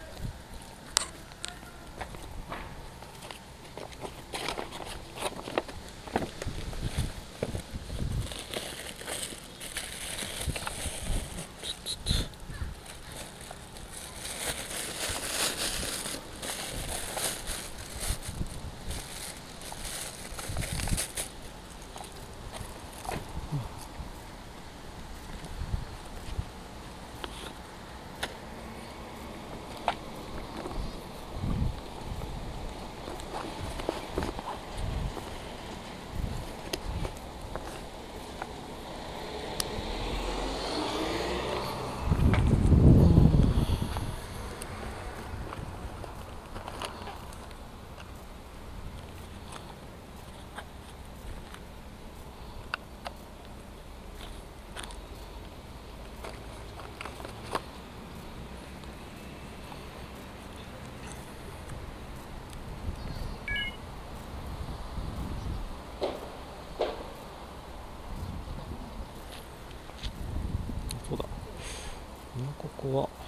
そうだ、今ここは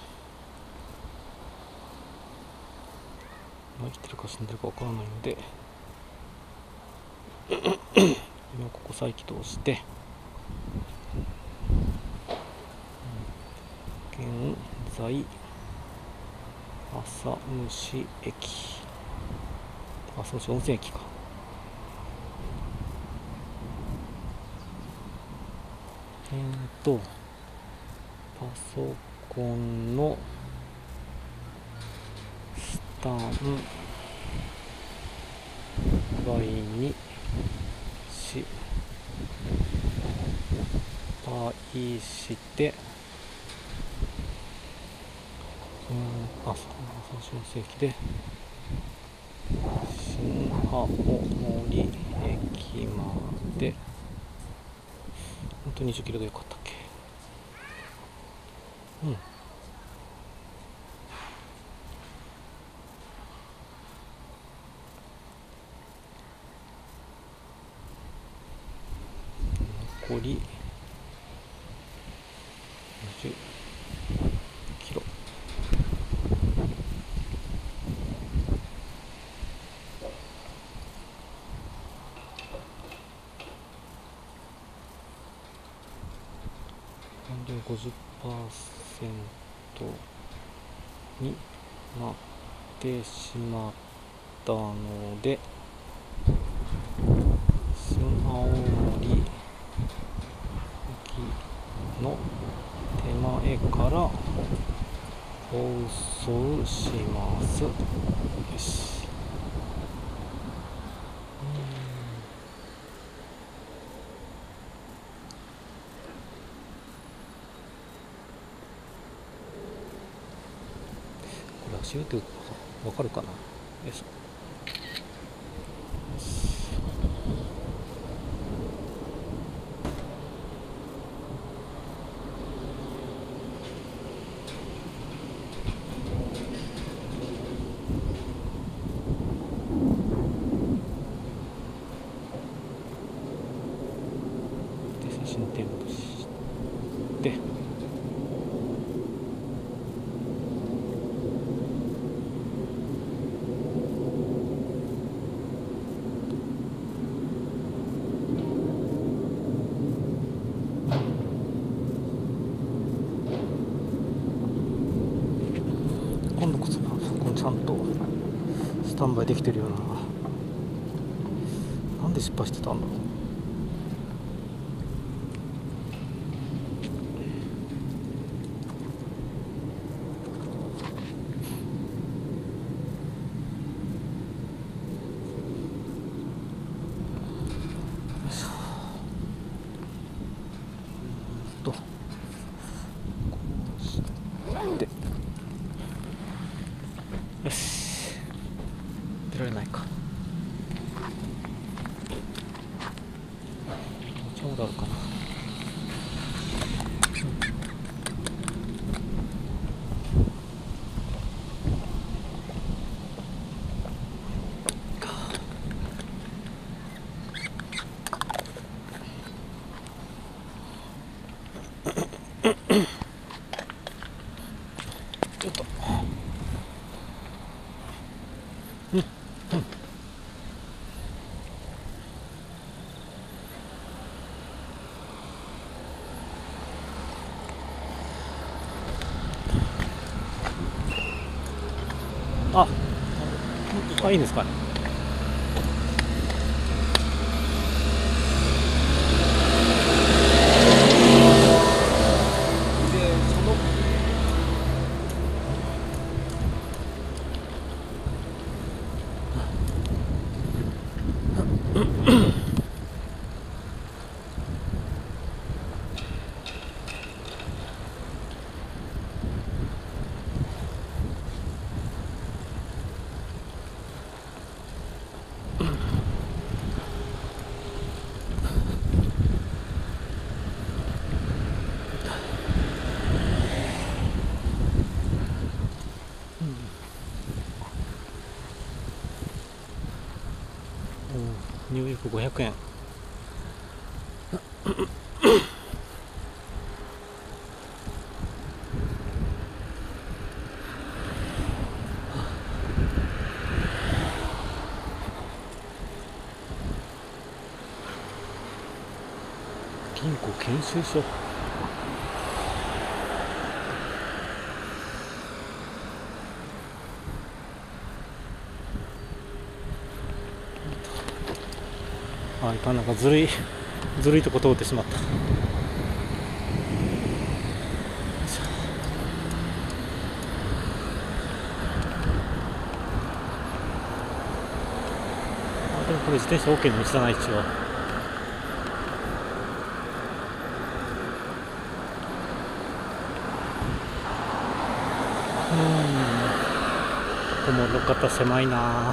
生きてるか死んでるかわからないので今ここ再起動して現在浅虫駅、浅虫温泉駅か。パソコンのスタンバイに失敗して浅虫駅で新青森駅まで本当に20キロでよかったっけ。残り20キロ。50% になってしまったので、新青森駅の手前から放送します。よし。これ足打ってわかるかな。よいしょ。進展として今度こそパソコンちゃんとスタンバイできてるような。なんで失敗してたんだろう。よし、出られないか。ちょうどあるかな。 ちょっといいんですかね。入浴500円。金庫研修所。いかん、なんかずるいとこ通ってしまった。でもこれ自転車 OK の道だな、一応。ここも路肩狭いな。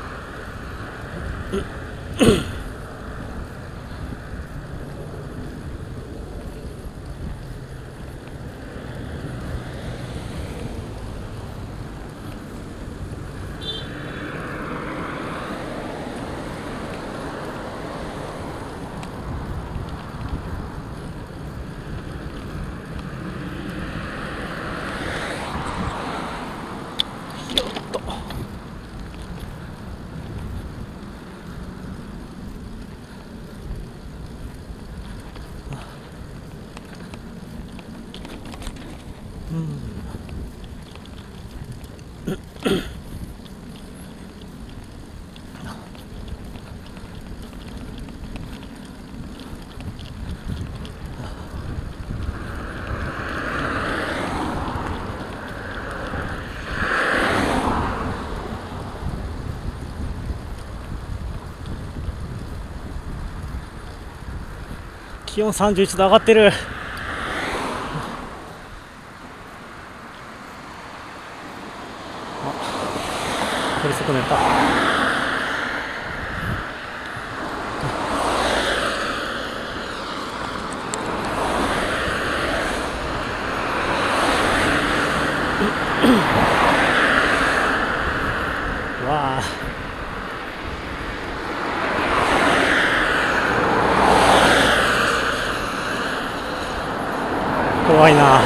気温31度上がってる。これそこ寝た。わあ。怖いな。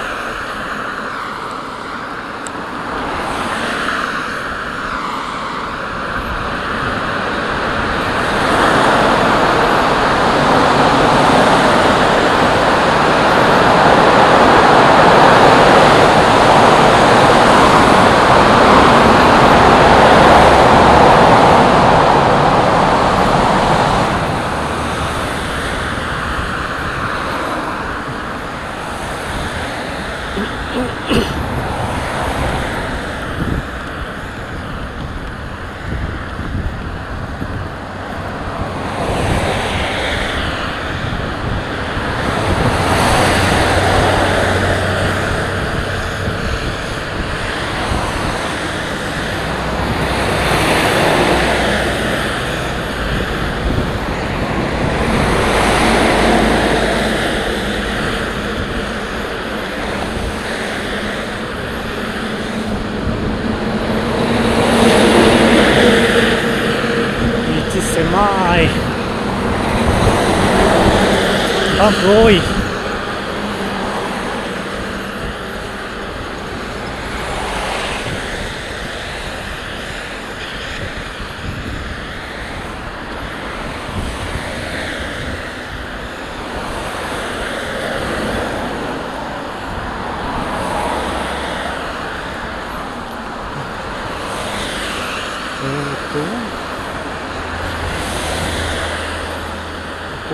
バンプ多い。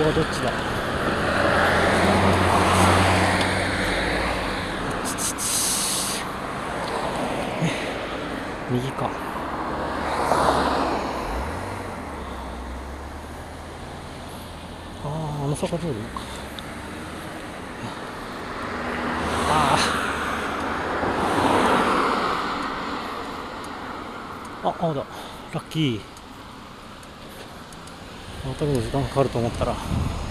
こはどっちだ。右か。あの坂通るのか。青だ。ラッキー。渡るの時間かかると思ったら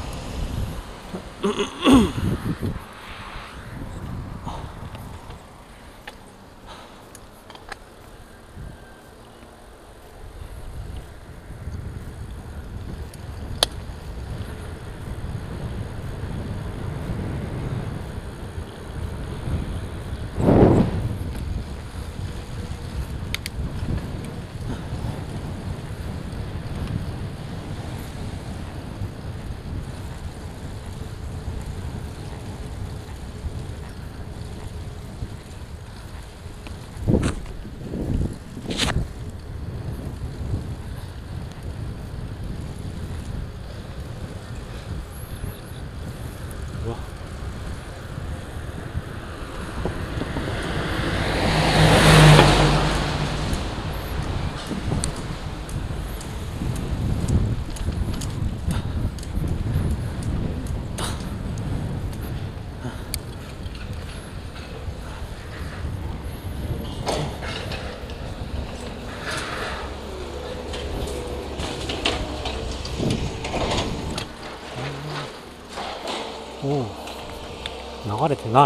流れてない。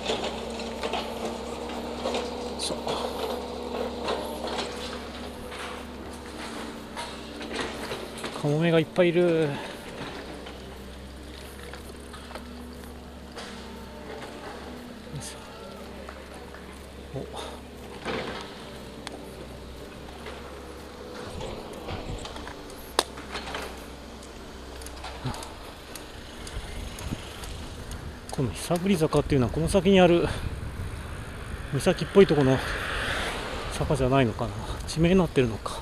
カモメがいっぱいいる。この久振坂っていうのはこの先にある岬っぽいところの坂じゃないのかな。地名になってるのか。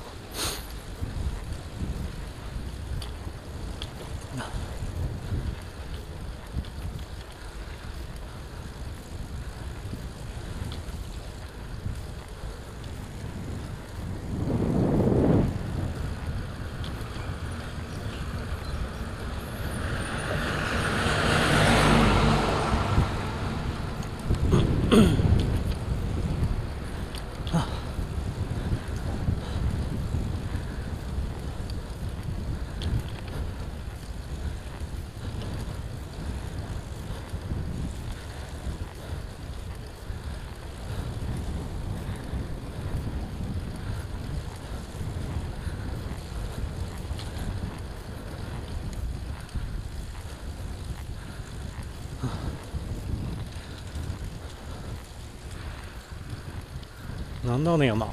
なんだあの山。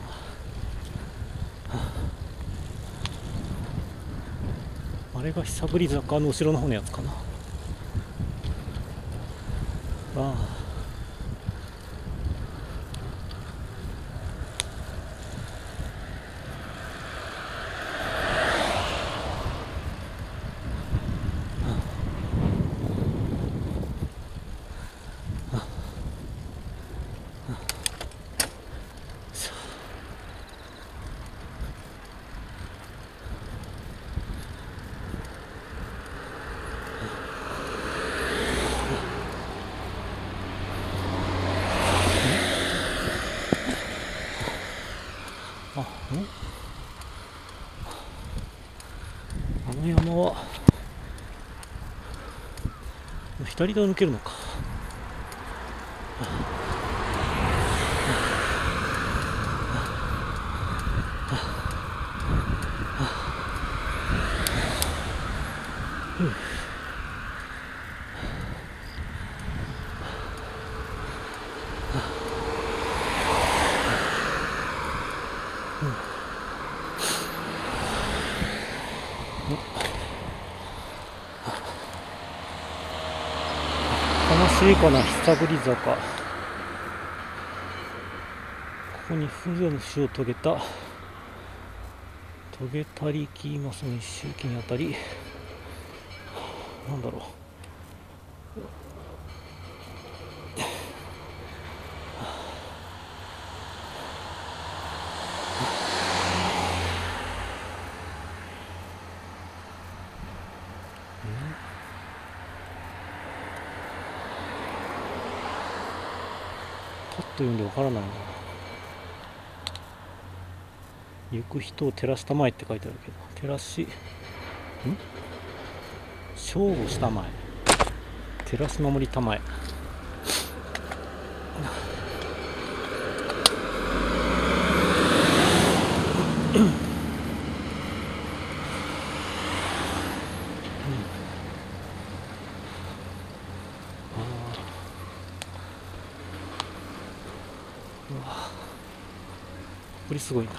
あれが久振坂の後ろの方のやつかな。あの山は左側抜けるのか。悲しいかな、久振坂。ここに風の死を遂げたトゲタリキマスの一周期にあたりなんだろう。パッと読んでわからないな。行く人を照らすたまえって書いてあるけど、照らし正午したまえ、照らす守りたまえ。これすごいな。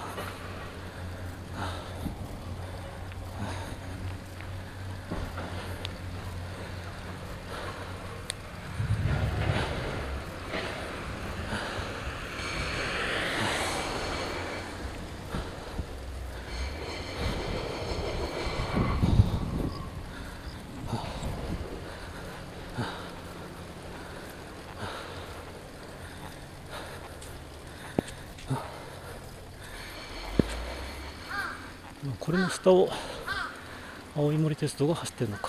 これの下を青い森鉄道が走ってるのか。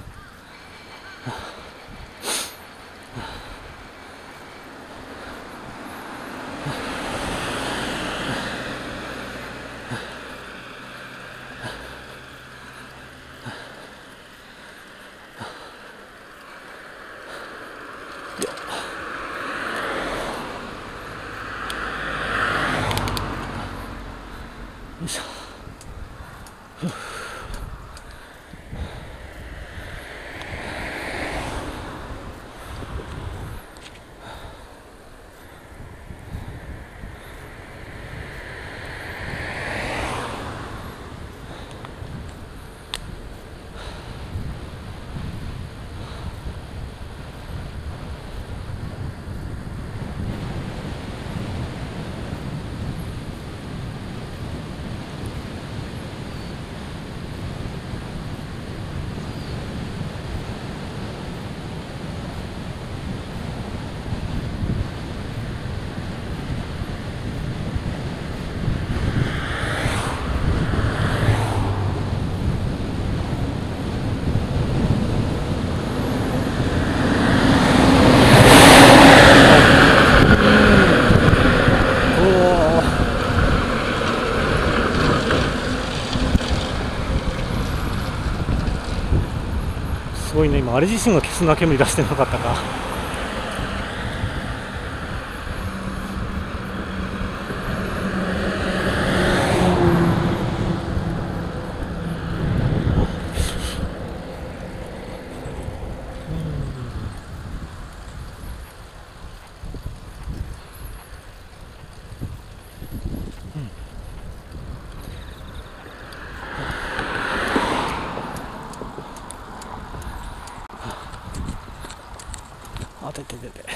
よいしょ。すごいね、今あれ自身が消すな煙出してなかったか。あてててて、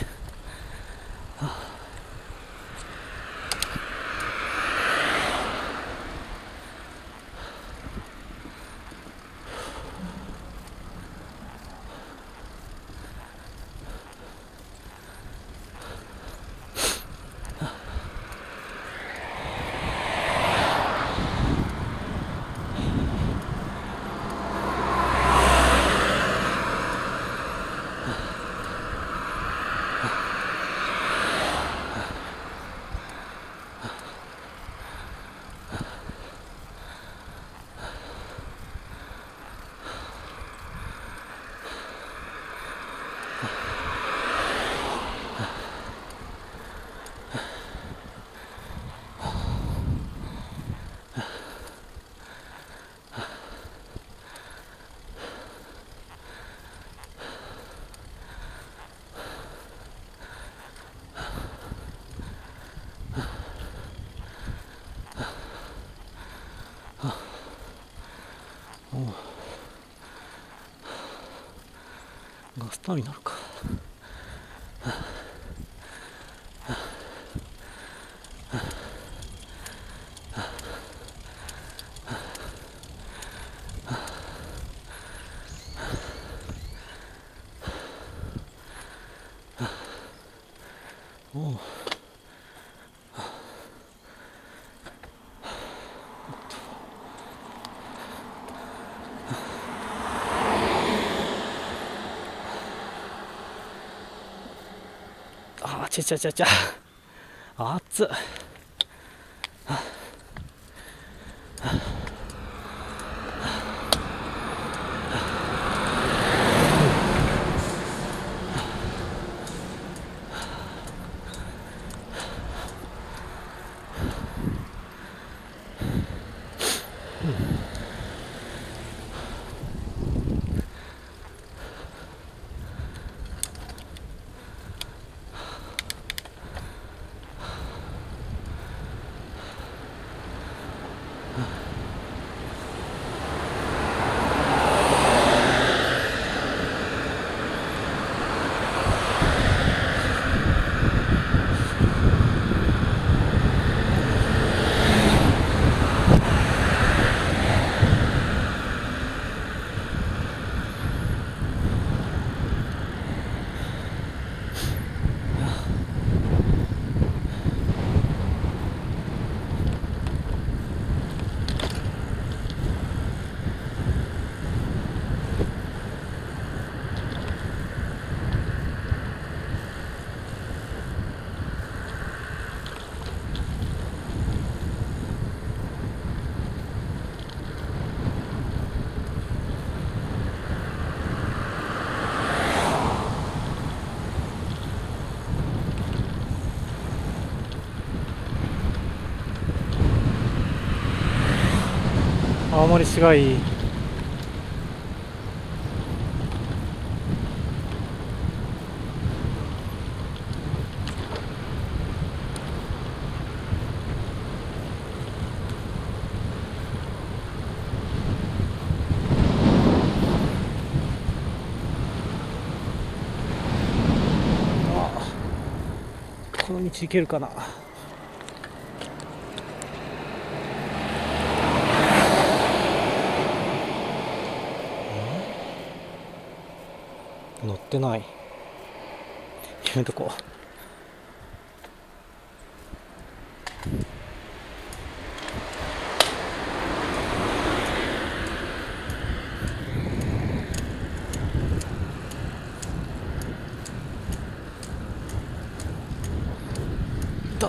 ガスターミナルか。 おう。あー、ちゃちゃちゃちゃ、熱っ。青森市街。この道行けるかな。乗ってない。やめとこう。と。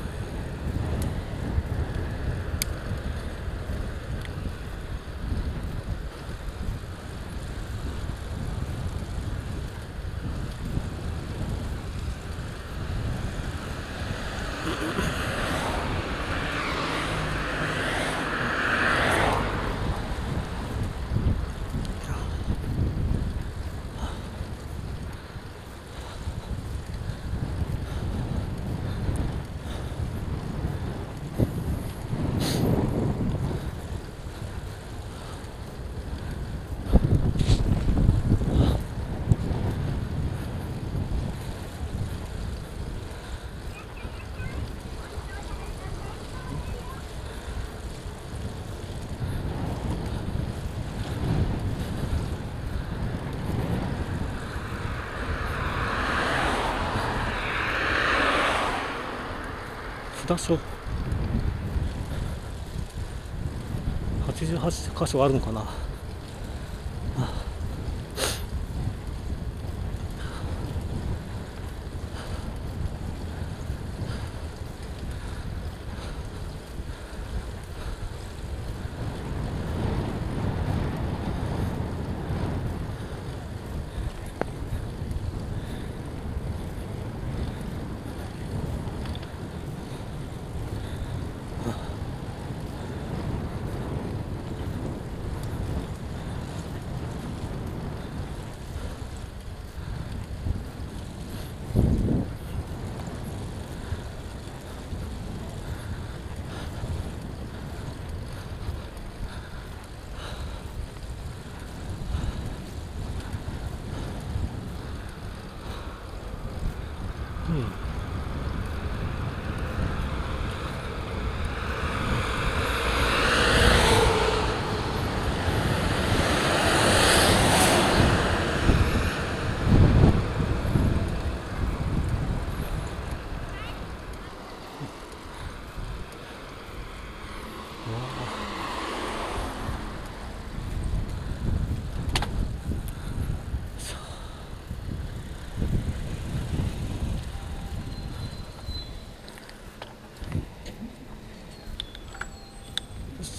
札所88箇所あるのかな。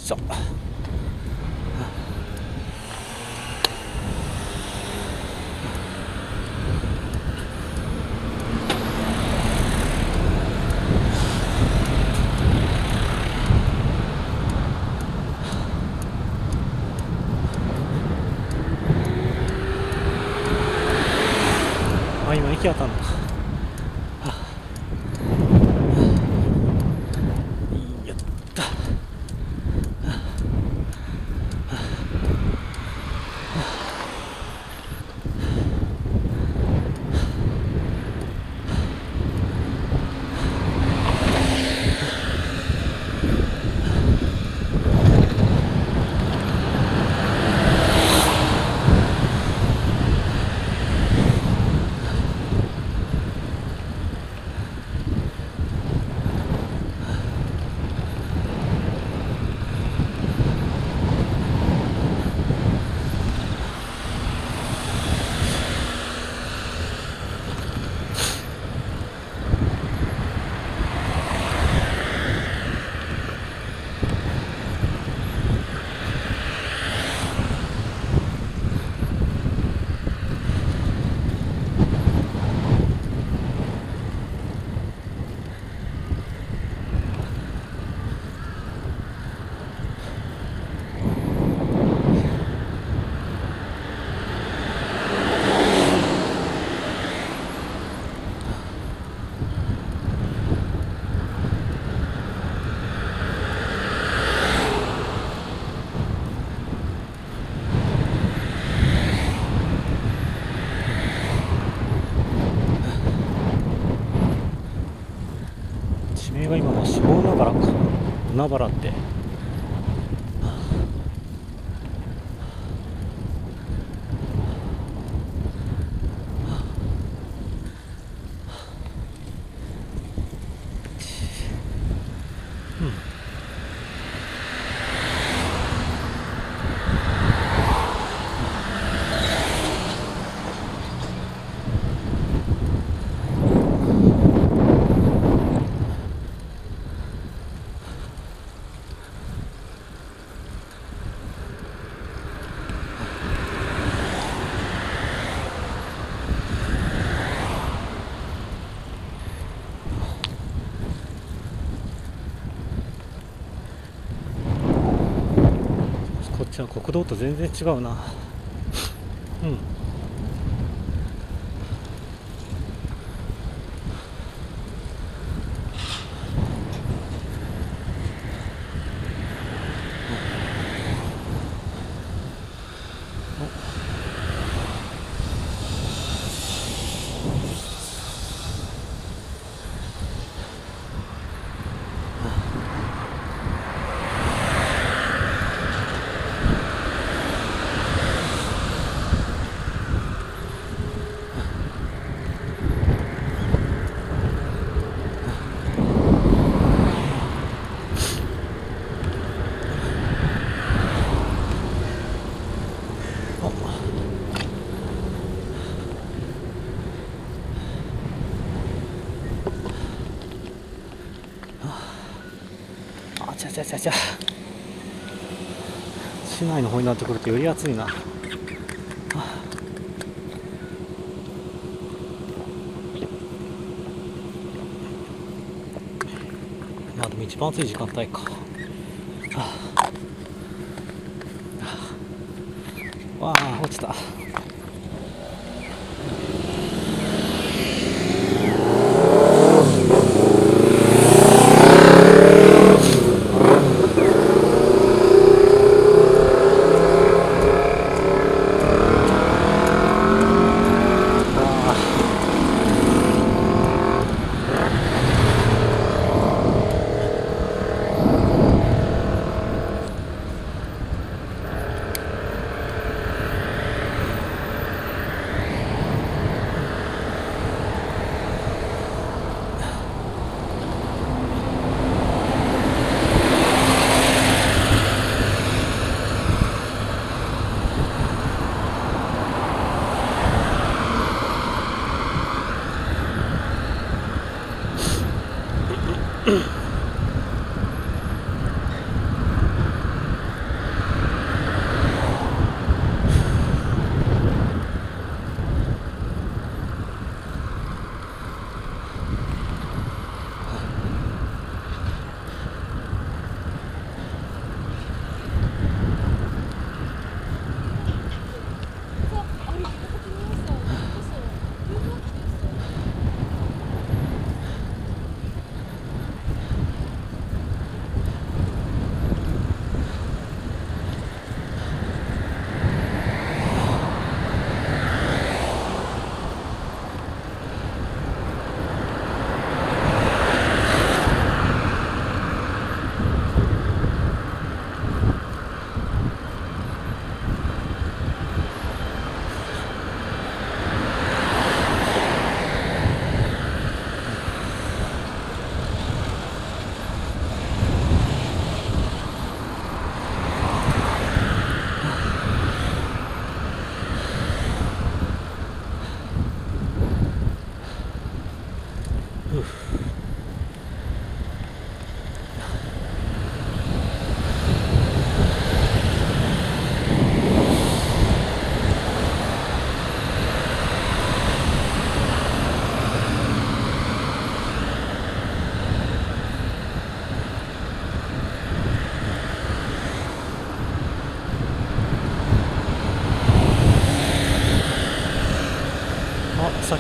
しょ。今息当たんのか。やった。地名が今の下海原か。海原って。こっちは国道と全然違うな。うん。ちゃ市内の方になってくるとより暑いな。まあでも一番暑い時間帯か。わあ落ちた。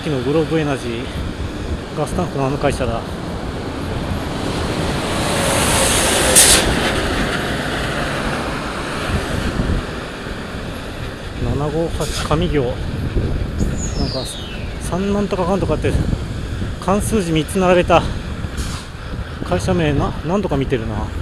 きのグローブエナジーガスタンクのあの会社だ。758上行、なんか3なんとかかんとかって漢数字3つ並べた会社名何度か見てるな。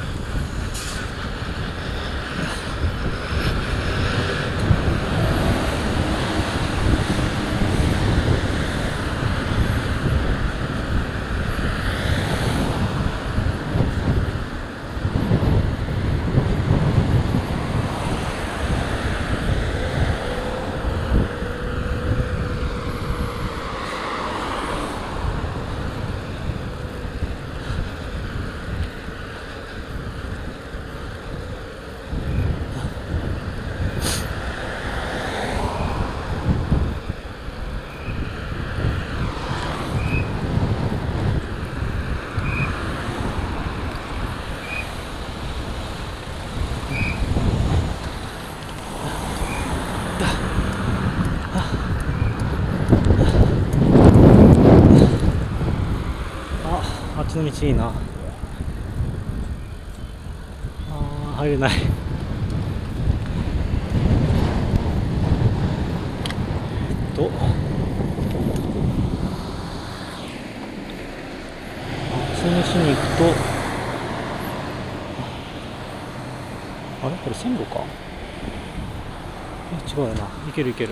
あっちの道いいな。入れない。普通にしに行くと、あれこれ線路か。違うよな。いけるいける。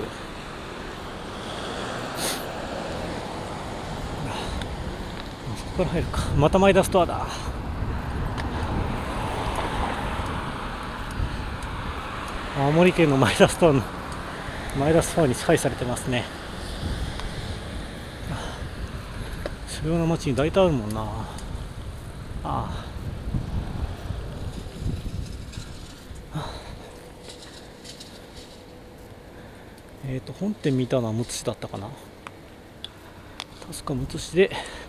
そこから入るか。またマイダストアだ。青森県のマイダストアのマイダストアに支配されてますね。主要な街に大体あるもんな。本店見たのはむつ市だったかな。確かむつ市で、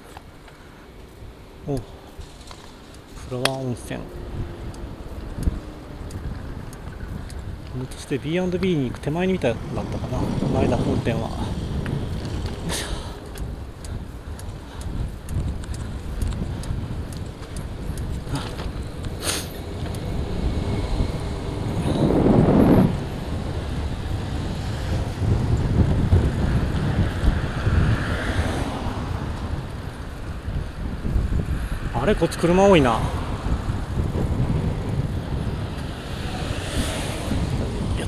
フラワー温泉。むつ市で B&B に行く手前に見ただったかな、前田本店は。あれこっち車多いな。やった。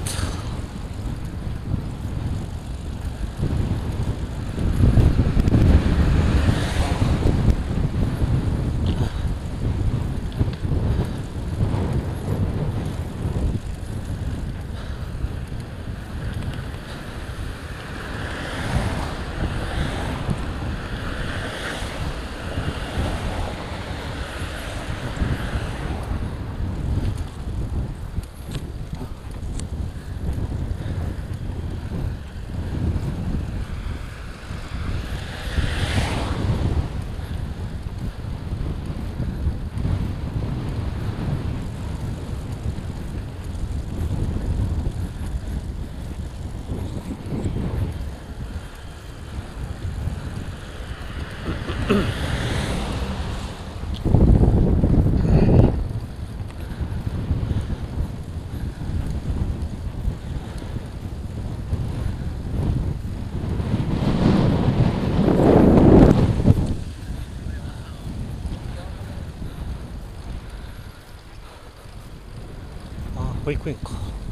保育園か。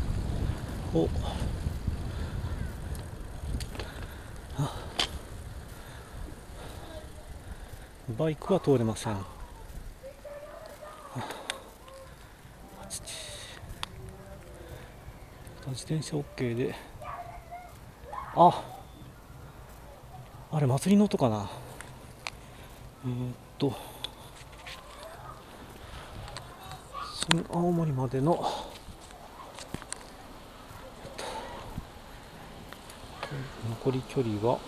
バイクは通れません。自転車 OK で、あれ祭りの音かな。新青森までの残り距離は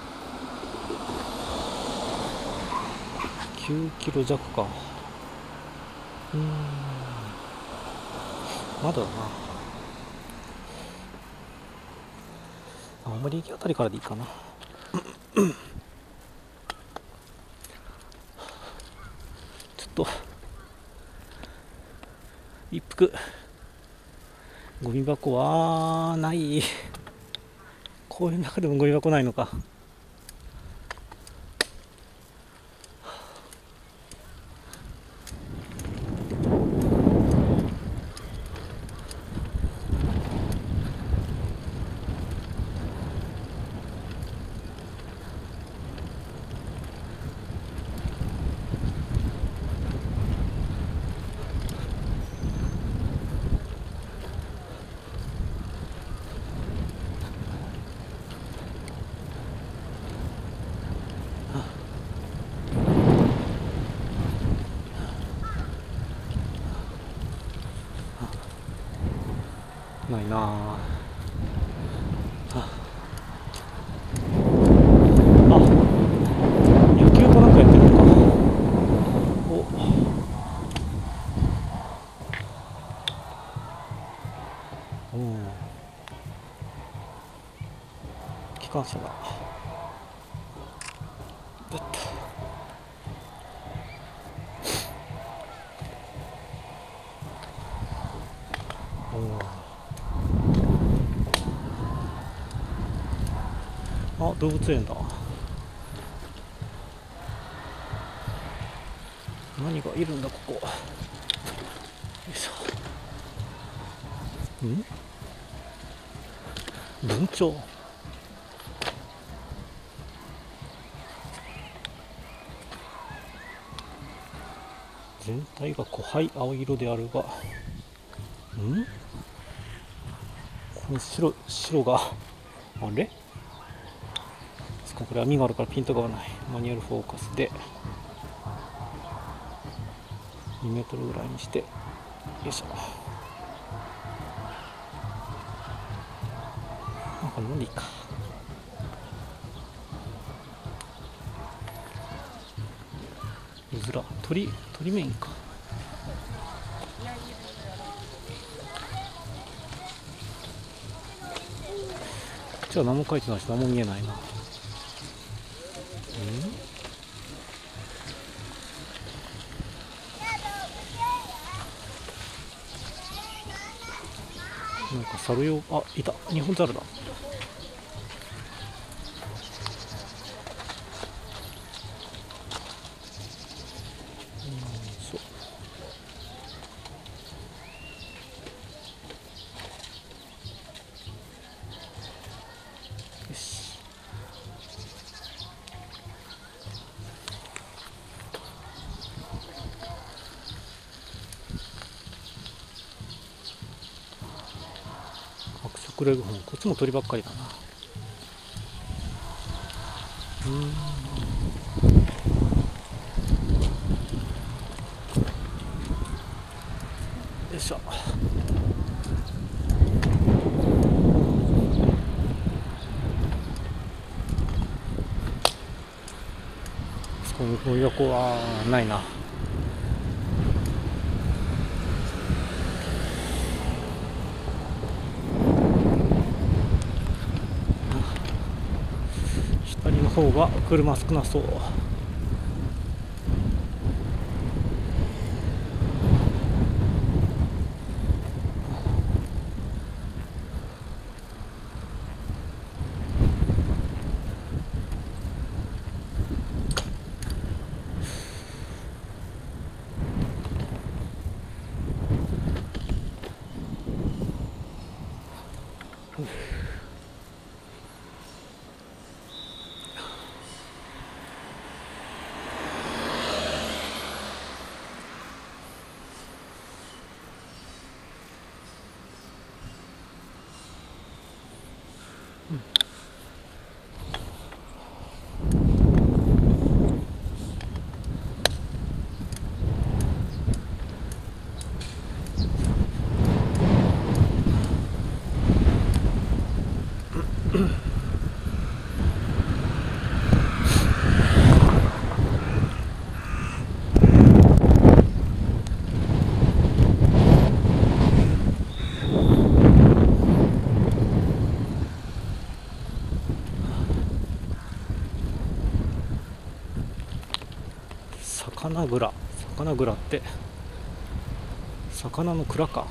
9キロ弱か。 まだだな。青森駅あたりからでいいかな。ちょっと一服ゴミ箱はない。公園の中でもゴミ箱ないのか。ないなあ。野球かなんかやってるのか。機関車だ。あ、動物園だ。何がいるんだここ。よいしょ。文鳥。全体が琥珀青色であるが、この白があれ、これ網があるからピントが合わない。マニュアルフォーカスで2メートルぐらいにして、よいしょ。なんか飲んでいいか。うずら、鳥メインか。こっちは何も書いてないし何も見えないな。なんか猿用、あ、いた、日本猿だ。そう。よし。白色レグホン、こっちも鳥ばっかりだな。よいしょ。この横はないな。左の方が車少なそう。 魚蔵って魚の蔵か。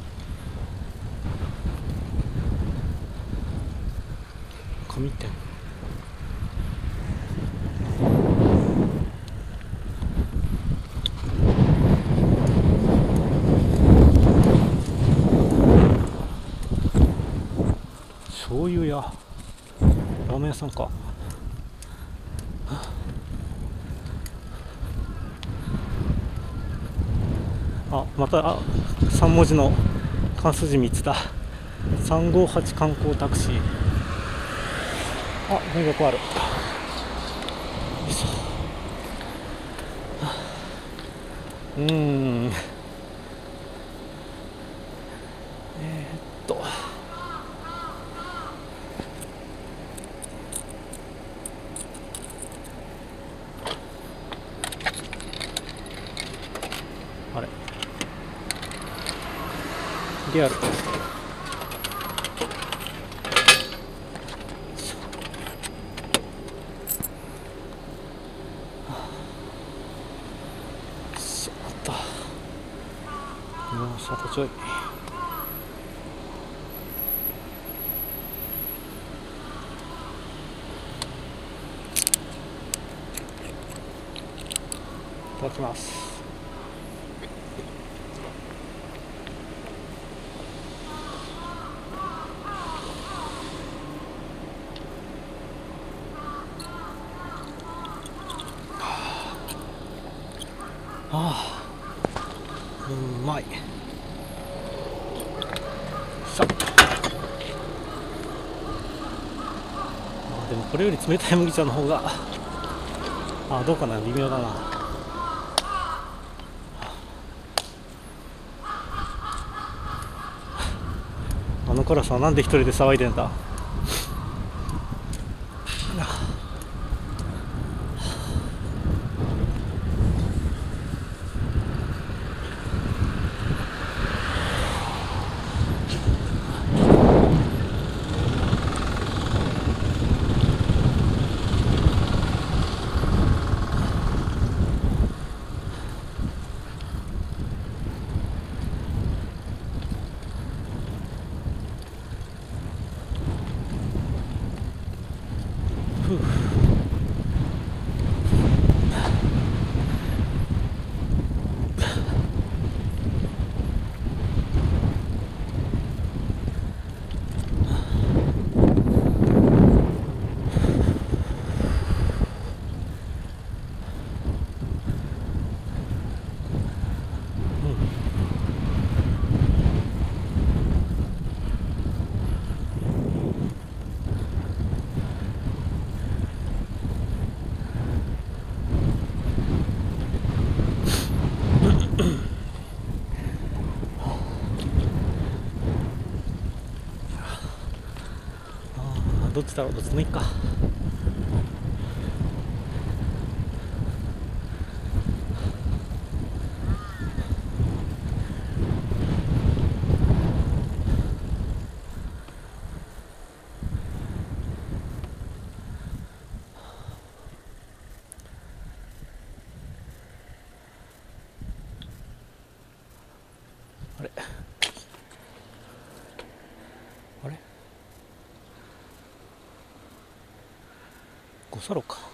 紙店。醤油屋、ラーメン屋さんか。あ、また3文字の関数字3つだ。358観光タクシー。あ、ゴミ箱ある。よいしょ。あれリアル。しまった。よし、あとちょい。いただきます。ああ、うまい。さあ、でもこれより冷たい麦茶の方がどうかな、微妙だな。あの辛さ、なんで一人で騒いでんだ。どっちだろう、どっちでもいいか。あれあれ、五差路か。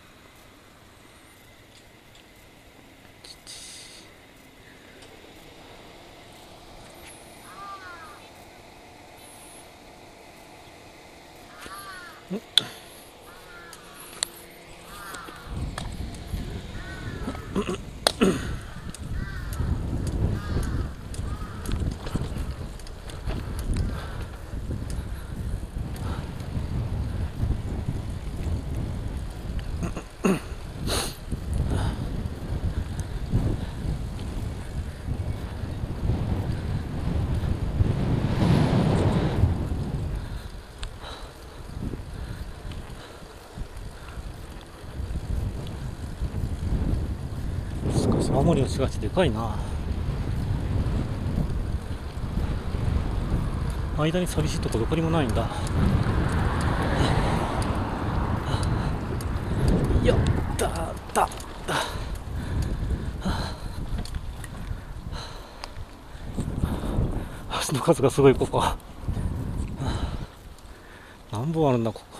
青森の市街地でかいな。間に寂しいとこどこにもないんだ。よっだだだ。 数がすごいここ。何本あるんだここ。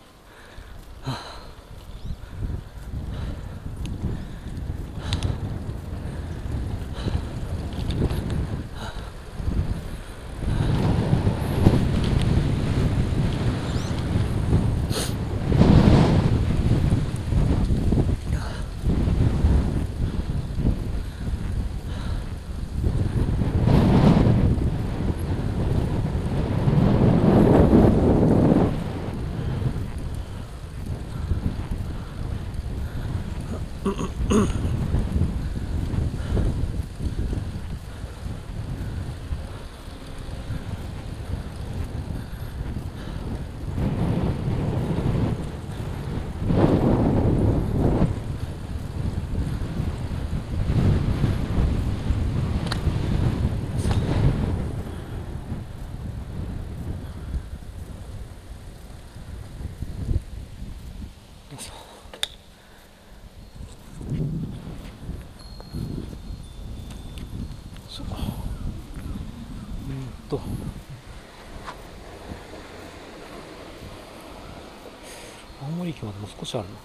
青森駅までもう少しあるな。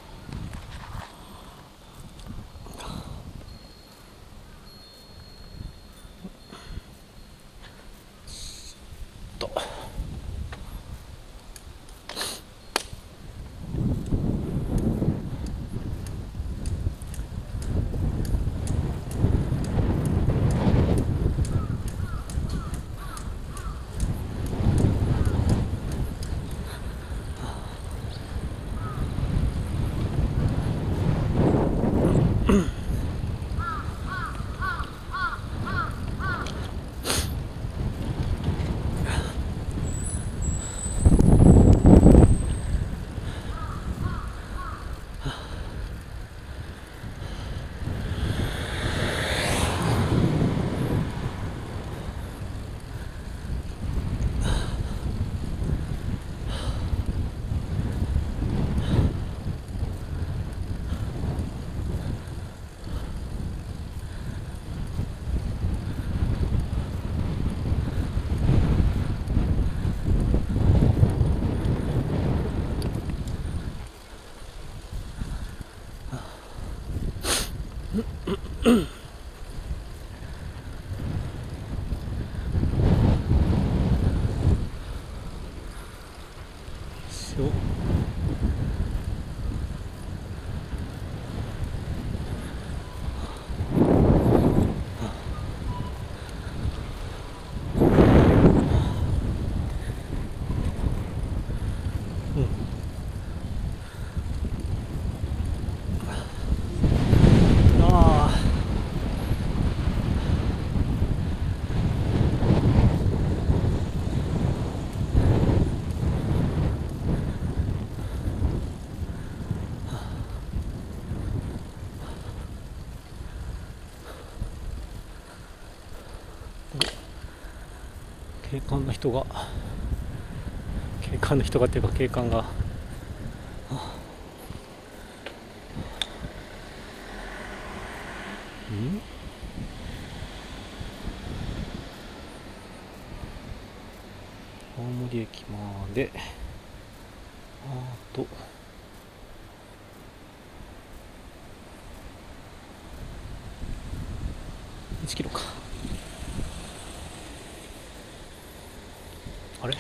警官の人がっていうか警官が青森駅まであと1キロか。あれ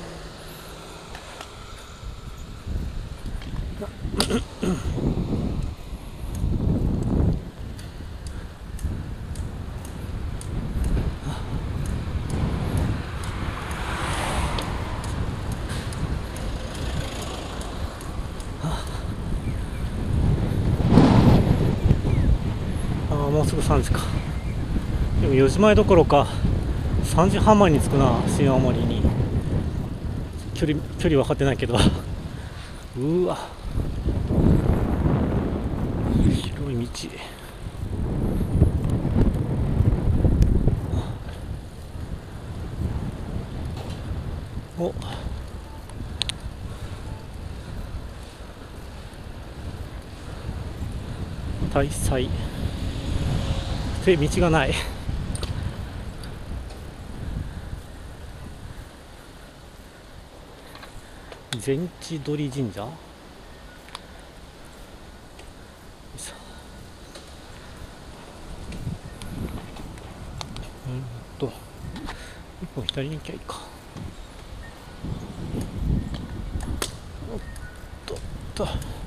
もうすぐ3時か。でも4時前どころか3時半前に着くな。新青森に距離分かってないけどうわ広い道。お大祭で道がない。 善地鳥神社。一本左に行きゃいいか。おっとっと、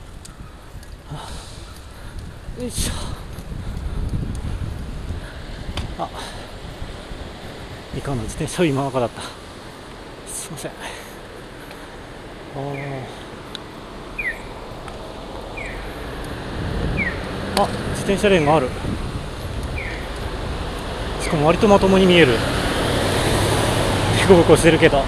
よいしょ。あ、いかんの自転車を今中だった。すいません。あ、自転車レーンがある。しかも割とまともに見える。デコボコしてるけど。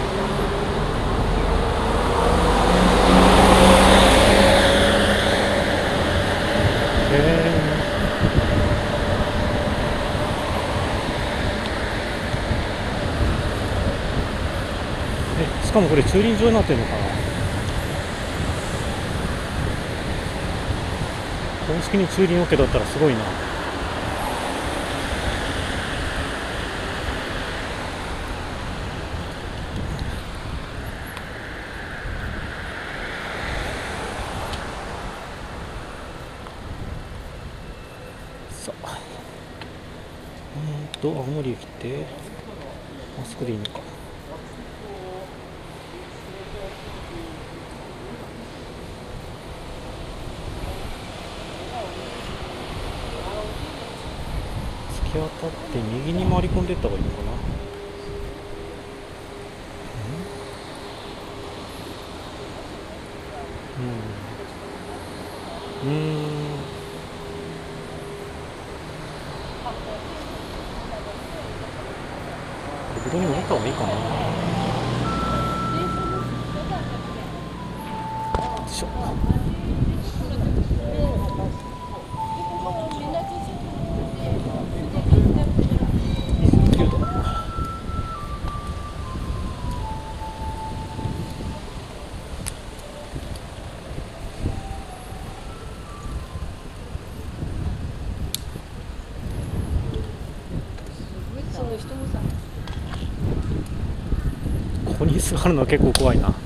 しかもこれ駐輪場になってるのかな。公式に駐輪 OK だったらすごいな。さあ、青森駅ってあそこでいいのか。突き当たって右に回り込んでいった方がいいのかな。国道に戻った方がいいかな。よいしょ。29度。ここに座るのは結構怖いな。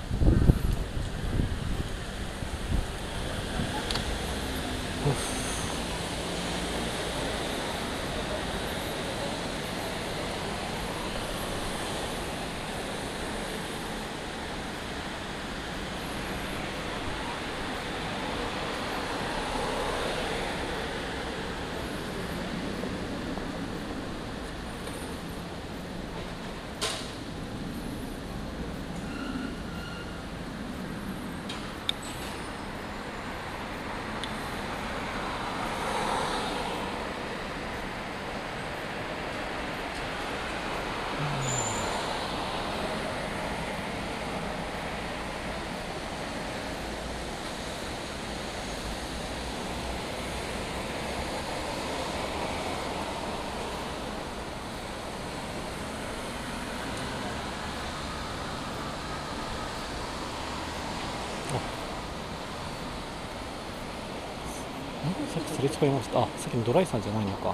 さっきすれ違いました。あ、さっきのドライさんじゃないのか。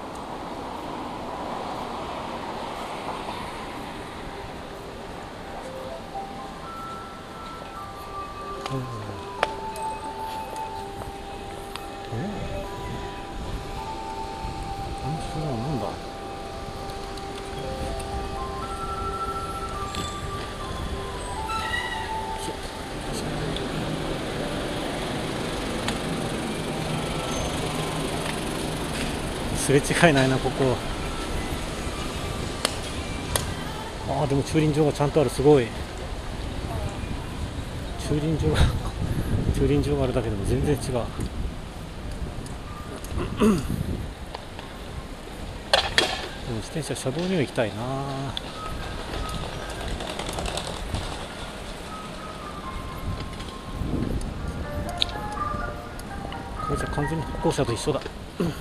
なんだ。すれ違いないな、ここ。ああ、でも駐輪場がちゃんとある。すごい。駐輪場があるだけでも全然違う。でも自転車車道には行きたいな。これじゃ完全に歩行者と一緒だ。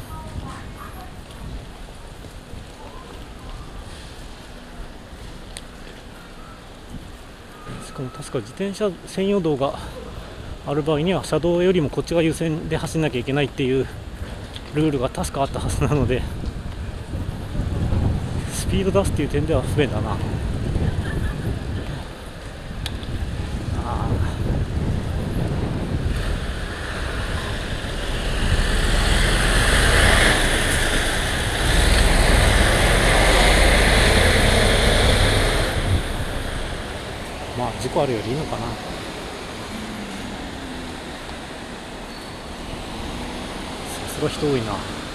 しかも確か自転車専用道がある場合には車道よりもこっちが優先で走らなきゃいけないっていうルールが確かあったはずなので、スピード出すっていう点では不便だな。 まあ事故あるよりいいのかな。さすが人多いな。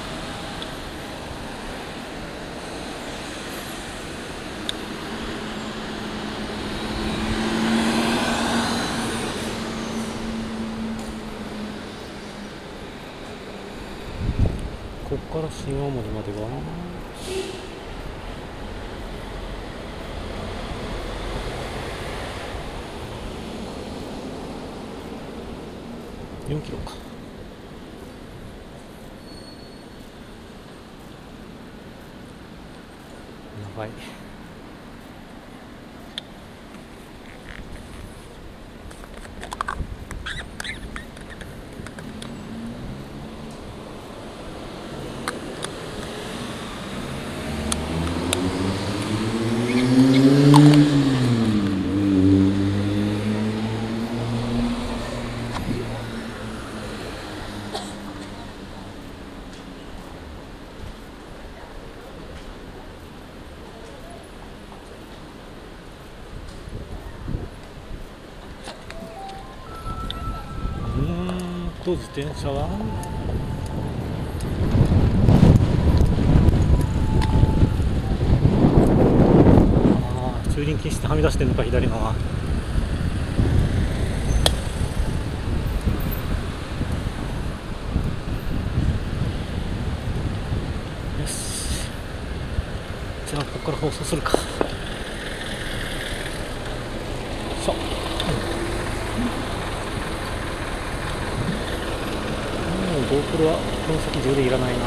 ここから新青森までは4キロか。長い。自転車は駐輪禁止ってはみ出してるのか、左のは。よし、じゃあここから放送するか。そう、GoPro はこの先充電いらないな。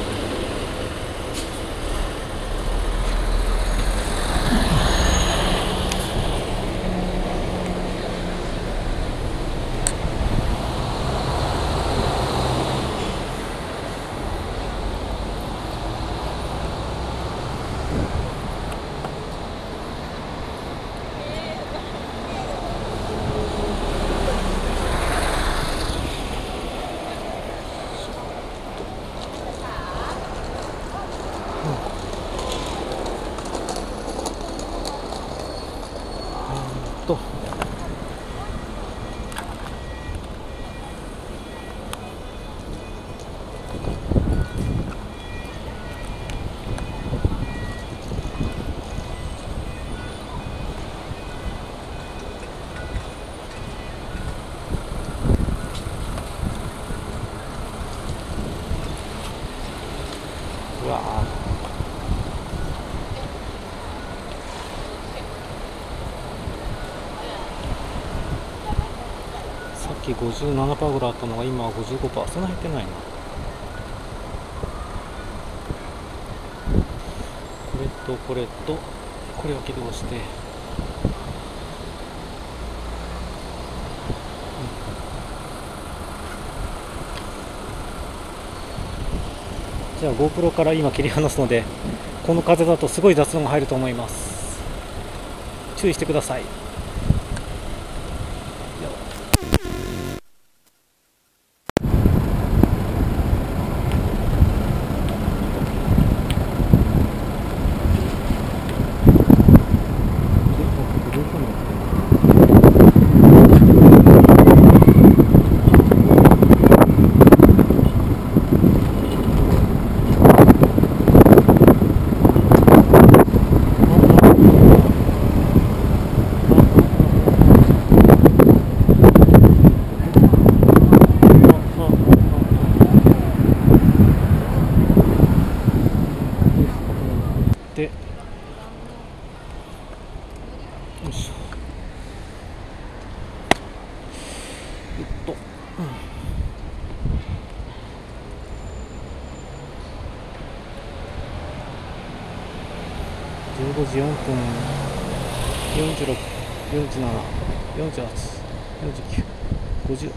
うわー、さっき 57% ぐらいあったのが今は 55%。そんな減ってないな。これとこれとこれを起動して、じゃあ GoPro から今切り離すので、この風だとすごい雑音が入ると思います。注意してください。で、よいしょ。15時4分、46、47、48、49、50。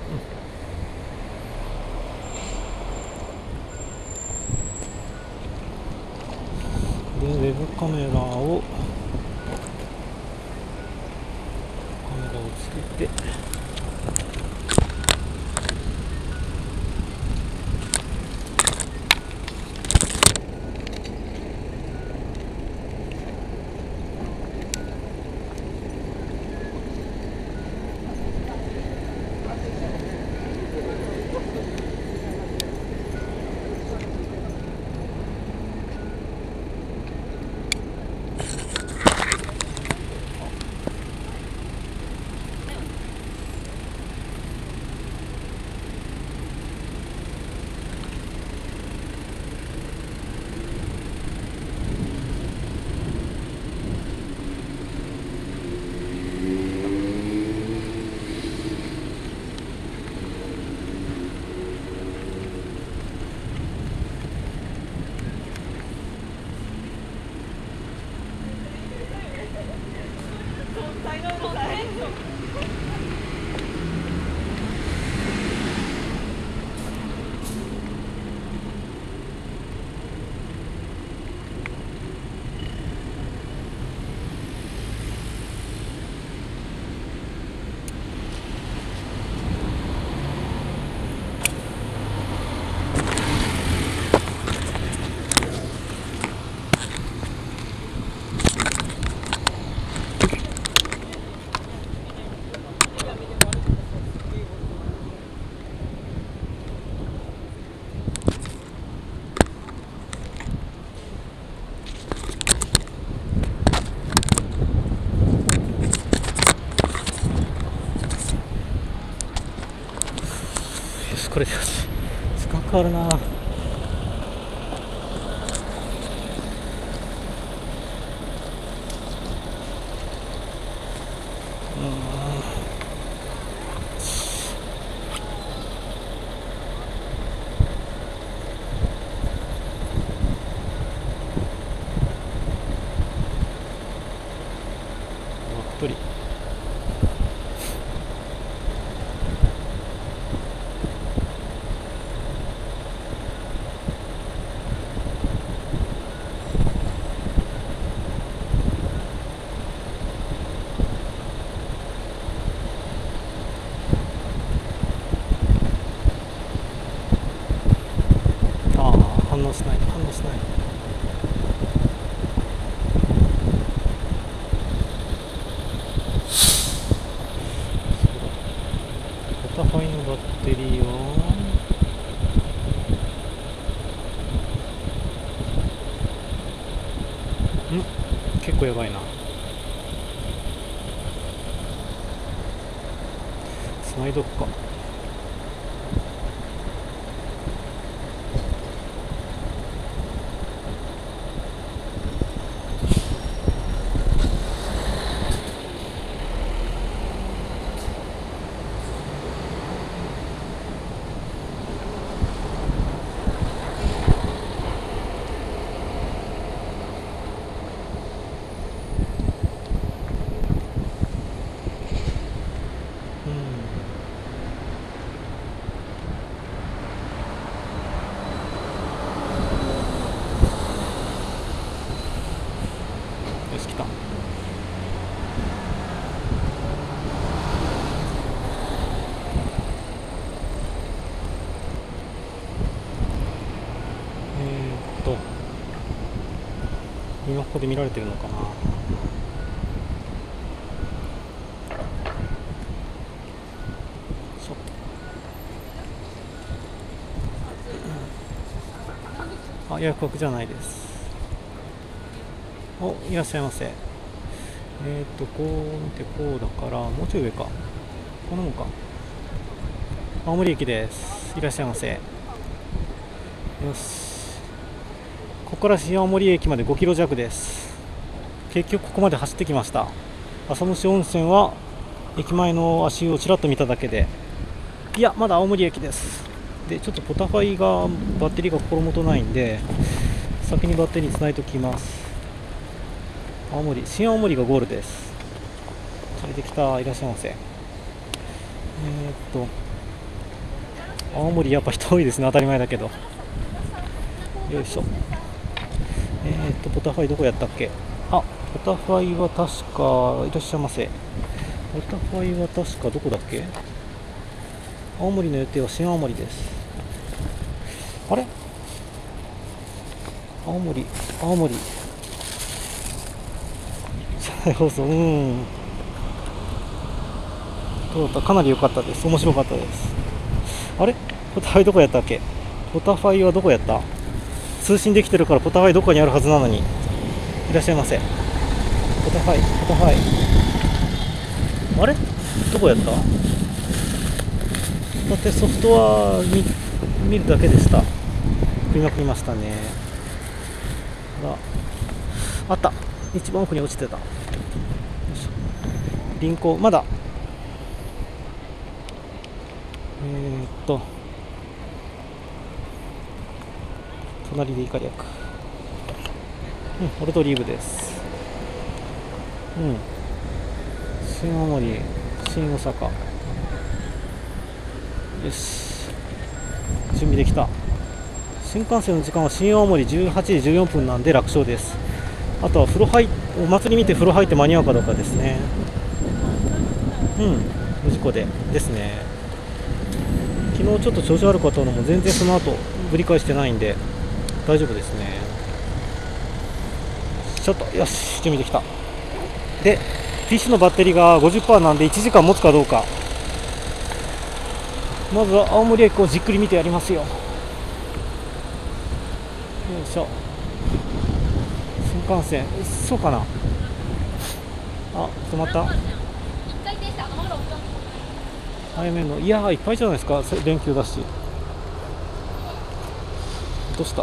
で、ウェブカメラをつけでこれでよし。時間かかるな。1人。反応しない。ポタファイのバッテリーは結構やばいな。繋いどっか。よし、来た。今ここで見られてるのかな。予約枠じゃないです。お、いらっしゃいませ。こう見てこうだから、もうちょい上か。こんなもんか。青森駅です。いらっしゃいませ。よし。ここから新青森駅まで5キロ弱です。結局ここまで走ってきました。浅虫温泉は駅前の足をちらっと見ただけで、いや、まだ青森駅です。で、ちょっとポタファイがバッテリーが心もとないんで、先にバッテリーつないでおきます。新青森がゴールです。連れてきた、いらっしゃいませ。青森やっぱ人多いですね、当たり前だけど。よいしょ。ポタファイどこやったっけ。あ、ポタファイは確か、いらっしゃいませ。 オタファイは確かどこだっけ。青森の予定は新青森です。あれ、青森放送、どうだった。かなり良かったです。面白かったです。あれ、ポタファイどこやったっけ。ポタファイはどこやった。通信できてるからポタファイどこにあるはずなのに。いらっしゃいませ。ポタファイあれどこやった。だってソフトは見るだけでした。振りまくりましたね。あった、一番奥に落ちてた。輪行まだ隣でイカリアク、オルトリーブです。新青森、新大阪、よし、準備できた。新幹線の時間は新青森18時14分なんで楽勝です。あとはお祭り見て風呂入って間に合うかどうかですね。無事故ですね。昨日ちょっと調子悪かったのも全然その後ぶり返してないんで大丈夫ですね。ちょっとよし、準備できた。で PC のバッテリーが 50% なんで1時間持つかどうか。まずは青森駅をじっくり見てやりますよ。よいしょ。新幹線そうかな。あ、止まった。早めの、いやーいっぱいじゃないですか、連休だし。どうした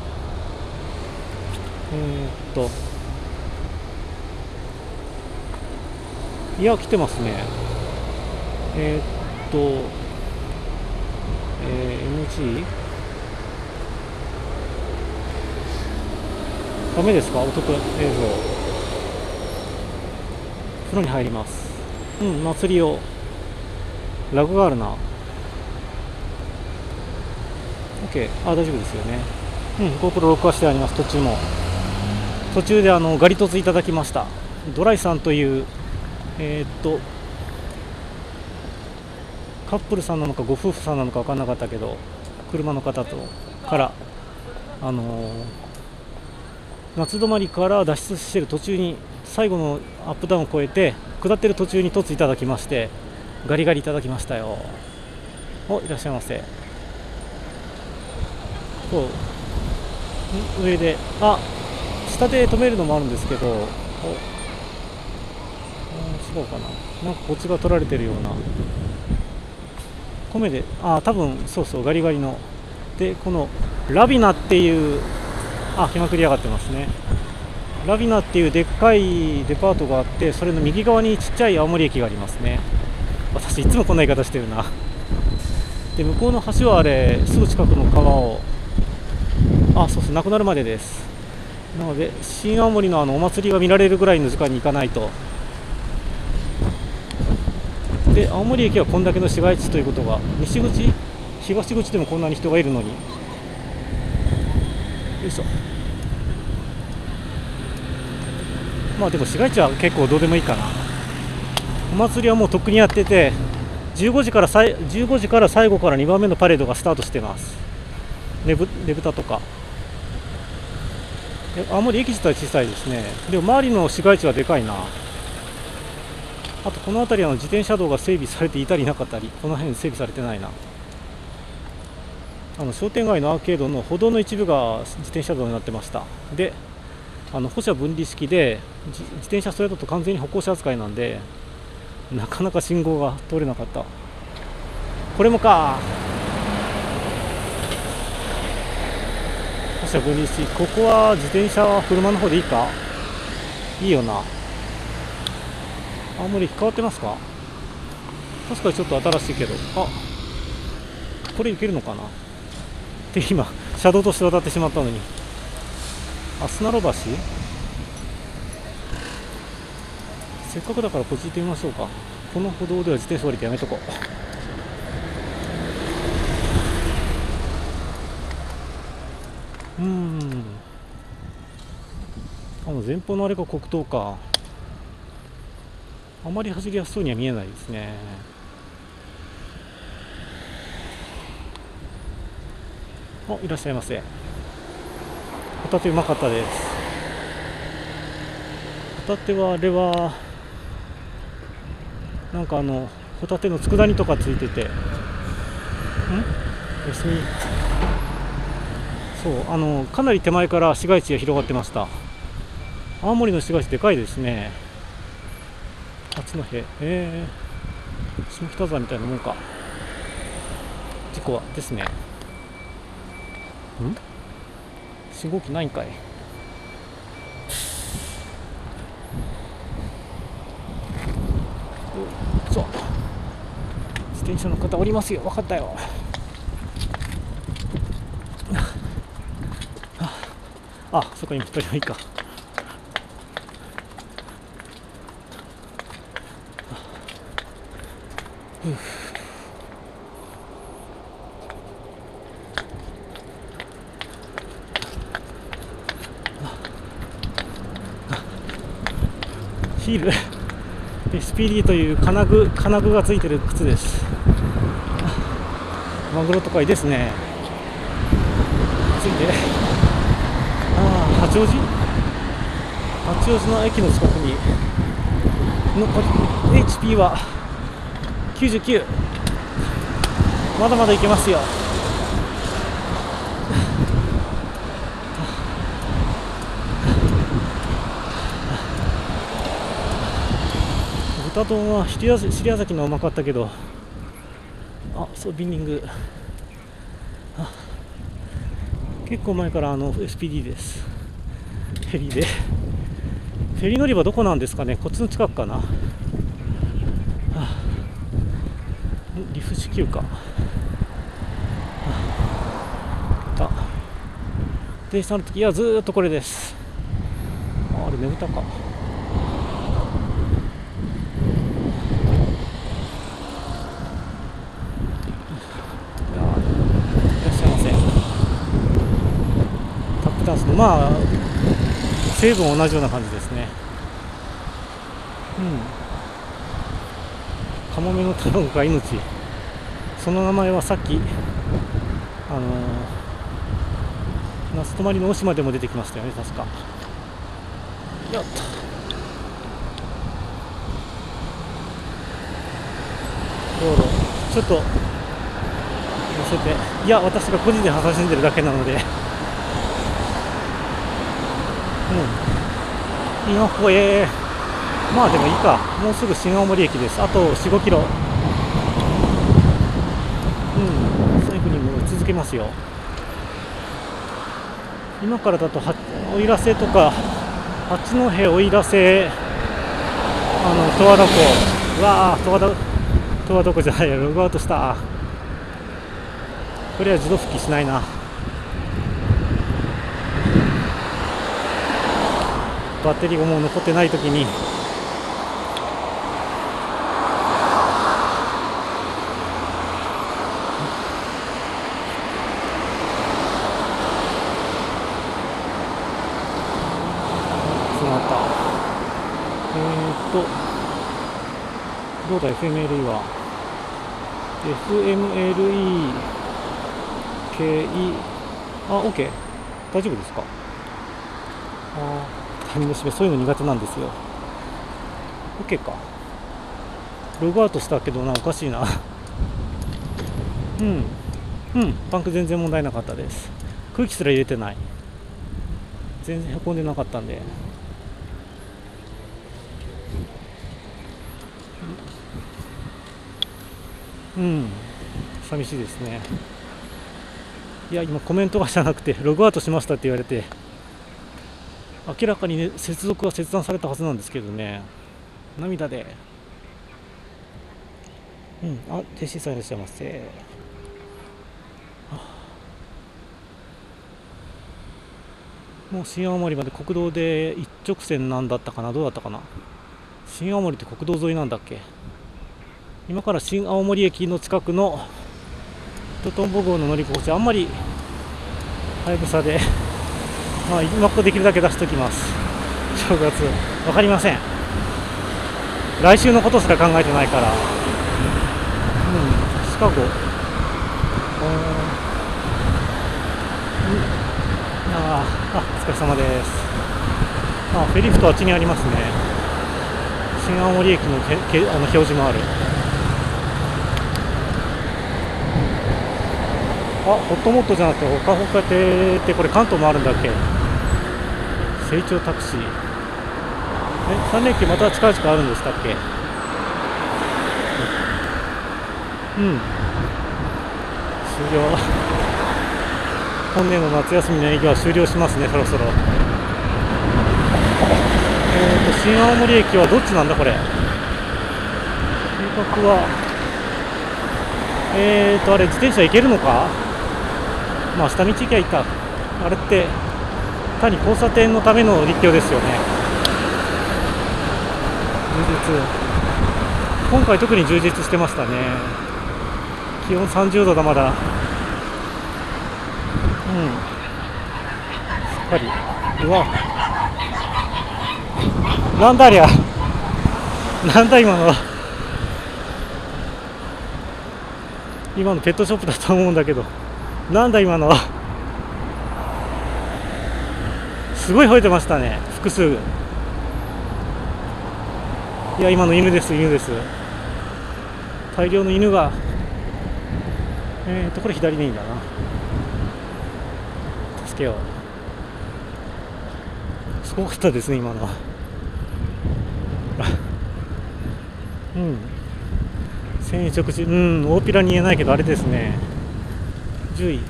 いや来てますね。NG ダメですか。お得映像。風呂に入ります。祭りをラグがあるな。 OK、 大丈夫ですよね。GoPro 録画してあります。途中でガリトツいただきました。ドライさんというカップルさんなのかご夫婦さんなのか分からなかったけど、車の方から夏泊まりから脱出している途中に最後のアップダウンを越えて下っている途中に凸いただきまして、ガリガリいただきましたよ。いらっしゃいませ。上で下で止めるのもあるんですけど、違うかな。なんかこっちが取られてるような。米で多分そうガリガリので、このラビナっていう日まくり上がってますね。ラビナっていうでっかいデパートがあって、それの右側にちっちゃい青森駅がありますね。私いつもこんな言い方してるな。で向こうの橋はあれすぐ近くの川をそうなくなるまでです。なので新青森のお祭りが見られるぐらいの時間に行かないと。で青森駅はこんだけの市街地ということが、西口東口でもこんなに人がいるのに。よいしょ。でも市街地は結構どうでもいいかな。お祭りはもうとっくにやってて、15時から最後から2番目のパレードがスタートしてます。ねぶたとか。青森駅自体小さいですね。でも周りの市街地はでかいな。あとこの辺りは自転車道が整備されていたりなかったり、この辺整備されてないな。商店街のアーケードの歩道の一部が自転車道になってました。で歩車分離式で自転車それだと完全に歩行者扱いなんで、なかなか信号が通れなかった。これもか。歩車分離式、ここは自転車は車の方でいいか。いいよな。青森変わってますか。確かにちょっと新しいけど、これいけるのかなって今車道として渡ってしまったのに。砂路橋、せっかくだからこっち行ってみましょうか。この歩道では自転車降りてやめとこう。前方のあれが国道か。 あまり走りやすそうには見えないですね。お、いらっしゃいませ。ホタテうまかったです。ホタテはあれはなんかホタテの佃煮とかついてて、休み、そうかなり手前から市街地が広がってました。青森の市街地でかいですね。八戸、下北沢みたいなもんか。事故はですね。信号機ないんかい。そう、自転車の方おりますよ。分かったよ。あ、そこに一人はいいか。ヒールSPD という金具がついてる靴です。マグロとかいいですね。ついて、八王子の駅の近くにの HP は99。まだまだいけますよ。豚丼は尻屋崎のうまかったけど、そう、ビンディング、結構前からSPD です。フェリーで、フェリー乗り場どこなんですかね。こっちの近くかな。リフ支給か。電車の時、いや、ずーっとこれです。あれ、ねぶたか。ダンスの成分は同じような感じですね。カモメの卵が命、その名前はさっき夏泊まりの大島でも出てきましたよね、確か。よっと、道路ちょっと乗せて、いや、私が個人で楽しんでるだけなので、今ここでもいいか。もうすぐ新青森駅です。あと4、5キロ。サイクリング続けますよ。今からだと奥入瀬とか八戸、奥入瀬、十和田湖、うわー、十和田湖じゃないや、ログアウトした。これは自動復帰しないな。バッテリーがもう残ってないときに、そうなった。どうだ FMLE は FMLE KE OK 大丈夫ですか。タイムの締め、そういうの苦手なんですよ。 OK か。ログアウトしたけどおかしいな。パンク全然問題なかったです。空気すら入れてない。全然へこんでなかったんで。寂しいですね。いや、今コメントがじゃなくてログアウトしましたって言われて、明らかにね、接続は切断されたはずなんですけどね。涙で。停止さんいらっしゃいませ。もう新青森まで国道で一直線なんだったかな、どうだったかな。新青森って国道沿いなんだっけ。今から新青森駅の近くのトトンボ号の乗り心地、あんまりはやぶさで、今ここできるだけ出しておきます。正月わかりません。 来週のことすら考えてないから。シカゴ、お疲れ様です。フェリフトあっちにありますね。新青森駅の表示もある。ホットモットじゃなくてほかほか亭って、これ関東もあるんだっけ。成長タクシー、3連休また近々あるんでしたっけ。終了。本年の夏休みの営業は終了しますね、そろそろ。新青森駅はどっちなんだこれ。計画はあれ自転車行けるのか。下道行きゃいいか。あれって単に交差点のための立教ですよね。充実、今回特に充実してましたね。気温30度だまだ。しっかり。うわ、なんだありゃ。なんだ今の。今のペットショップだと思うんだけど、なんだ今の。すごい吠えてましたね、複数。いや、今の犬です、犬です。大量の犬が。これ左でいいんだな。助けよう。すごかったですね、今のは。千円直地、大っぴらに言えないけど、あれですね。10位。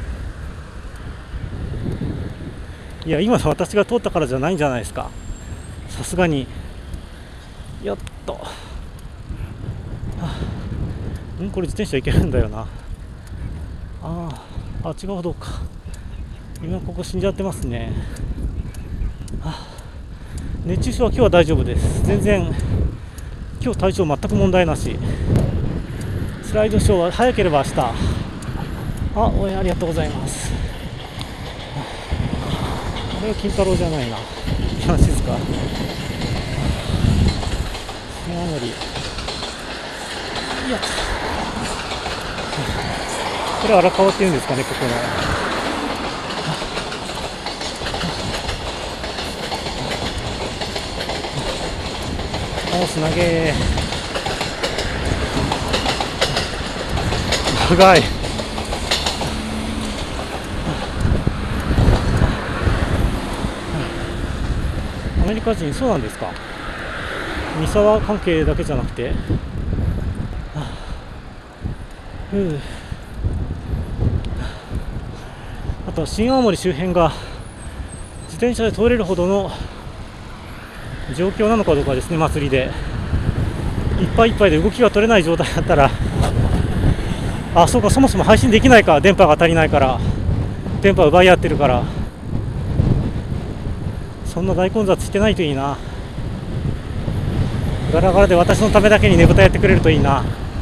いや、今の私が通ったからじゃないんじゃないですか。さすがに。やっと。これ自転車行けるんだよな。違う歩道か。今ここ死んじゃってますね。熱中症は今日は大丈夫です。全然今日体調全く問題なし。スライドショーは早ければ明日。応援ありがとうございます。これは金太郎じゃないな。静か。新青森。これ荒川っていうんですかね、ここの。つなげ長い。アメリカ人、そうなんですか。三沢関係だけじゃなくて。あと新青森周辺が自転車で通れるほどの状況なのかどうかですね。祭りでいっぱいいっぱいで動きが取れない状態だったら、そうか、そもそも配信できないか。電波が足りないから、電波奪い合ってるから。そんな大混雑してないといいな。ガラガラで私のためだけにねぶたやってくれるといいな。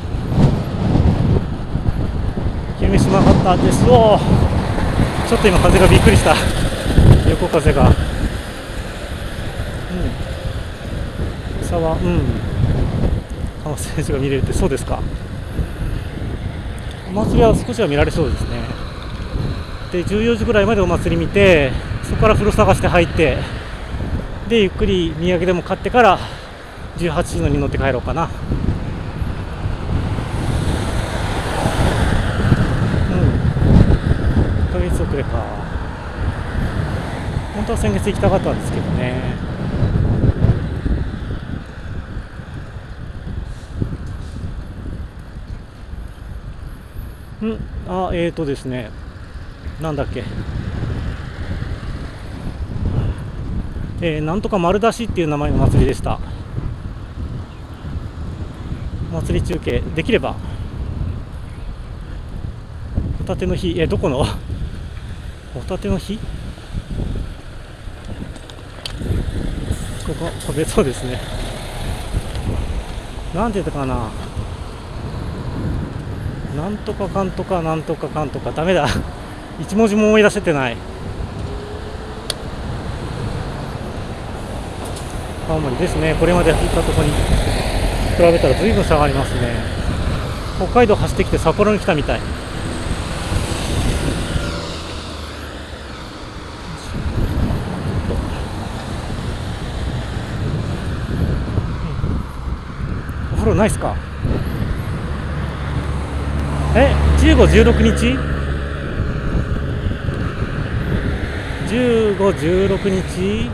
昼飯うまかったです。ちょっと今風がびっくりした。横風が。沢、川選手が見れるって。そうですか。お祭りは少しは見られそうですね。で、14時ぐらいまでお祭り見て、そこから風呂探して入って、でゆっくり土産でも買ってから18時のに乗って帰ろうかな。1ヶ月遅れか。本当は先月行きたかったんですけどね。ですね、なんだっけ、なんとか丸出しっていう名前の祭りでした。祭り中継できれば。ホタテの日、どこのホタテの日、ここ食べそうですね。なんて言ったかな、なんとかかんとかなんとかかんとか、ダメだ、一文字も思い出せてない。青森ですね。これまで行ったところに比べたら随分差がありますね。北海道走ってきて札幌に来たみたい。お風呂ないっすか。15、16日15、16日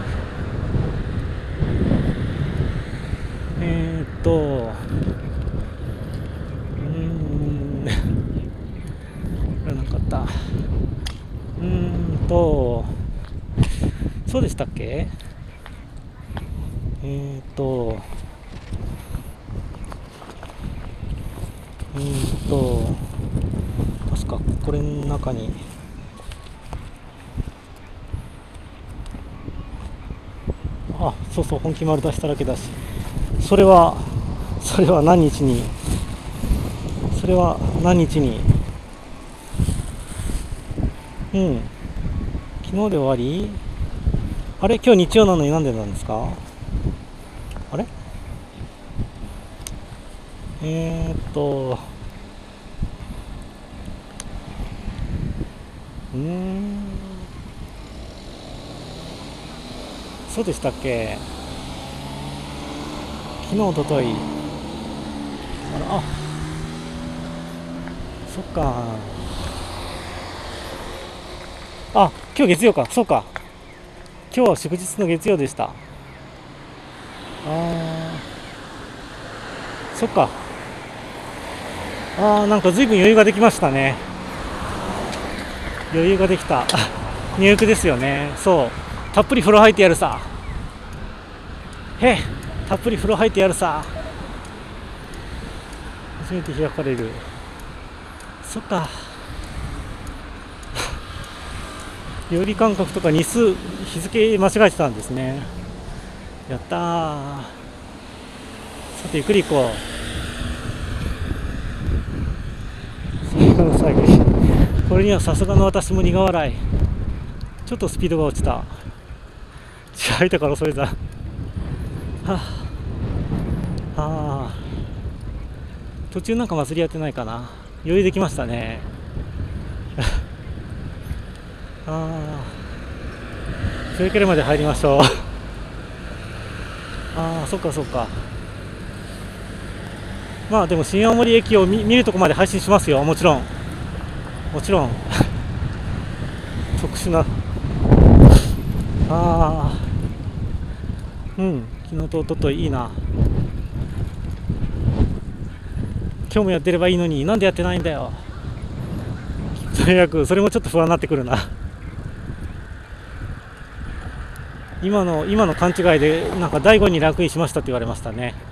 なかった。そうでしたっけ。確かこれの中にそうそう、本気丸出しただけだし、それは何日に昨日で終わり。あれ、今日日曜なのになんでなんですか。あれ、そうでしたっけ。昨日、おととい。そっか。今日月曜か。そうか。今日は祝日の月曜でした。そっか。なんか随分余裕ができましたね。余裕ができた。入浴ですよね。そう。たっぷり風呂入ってやるさ。たっぷり風呂入ってやるさ。初めて開かれる。そっか。曜日感覚とか日数、日付間違えてたんですね。やったー。さて、ゆっくり行こう。最後の最後に。これにはさすがの私も苦笑い。ちょっとスピードが落ちた。開いたからそれだ。途中なんか祭りやってないかな。余裕できましたね。それからまで入りましょう。そっかそっか。まあでも新青森駅を見るとこまで配信しますよ。もちろん特殊な。昨日とおとといいいな。今日もやってればいいのになんでやってないんだよ。とにかくそれもちょっと不安になってくるな。今の勘違いでなんか第5にランクインしましたって言われましたね。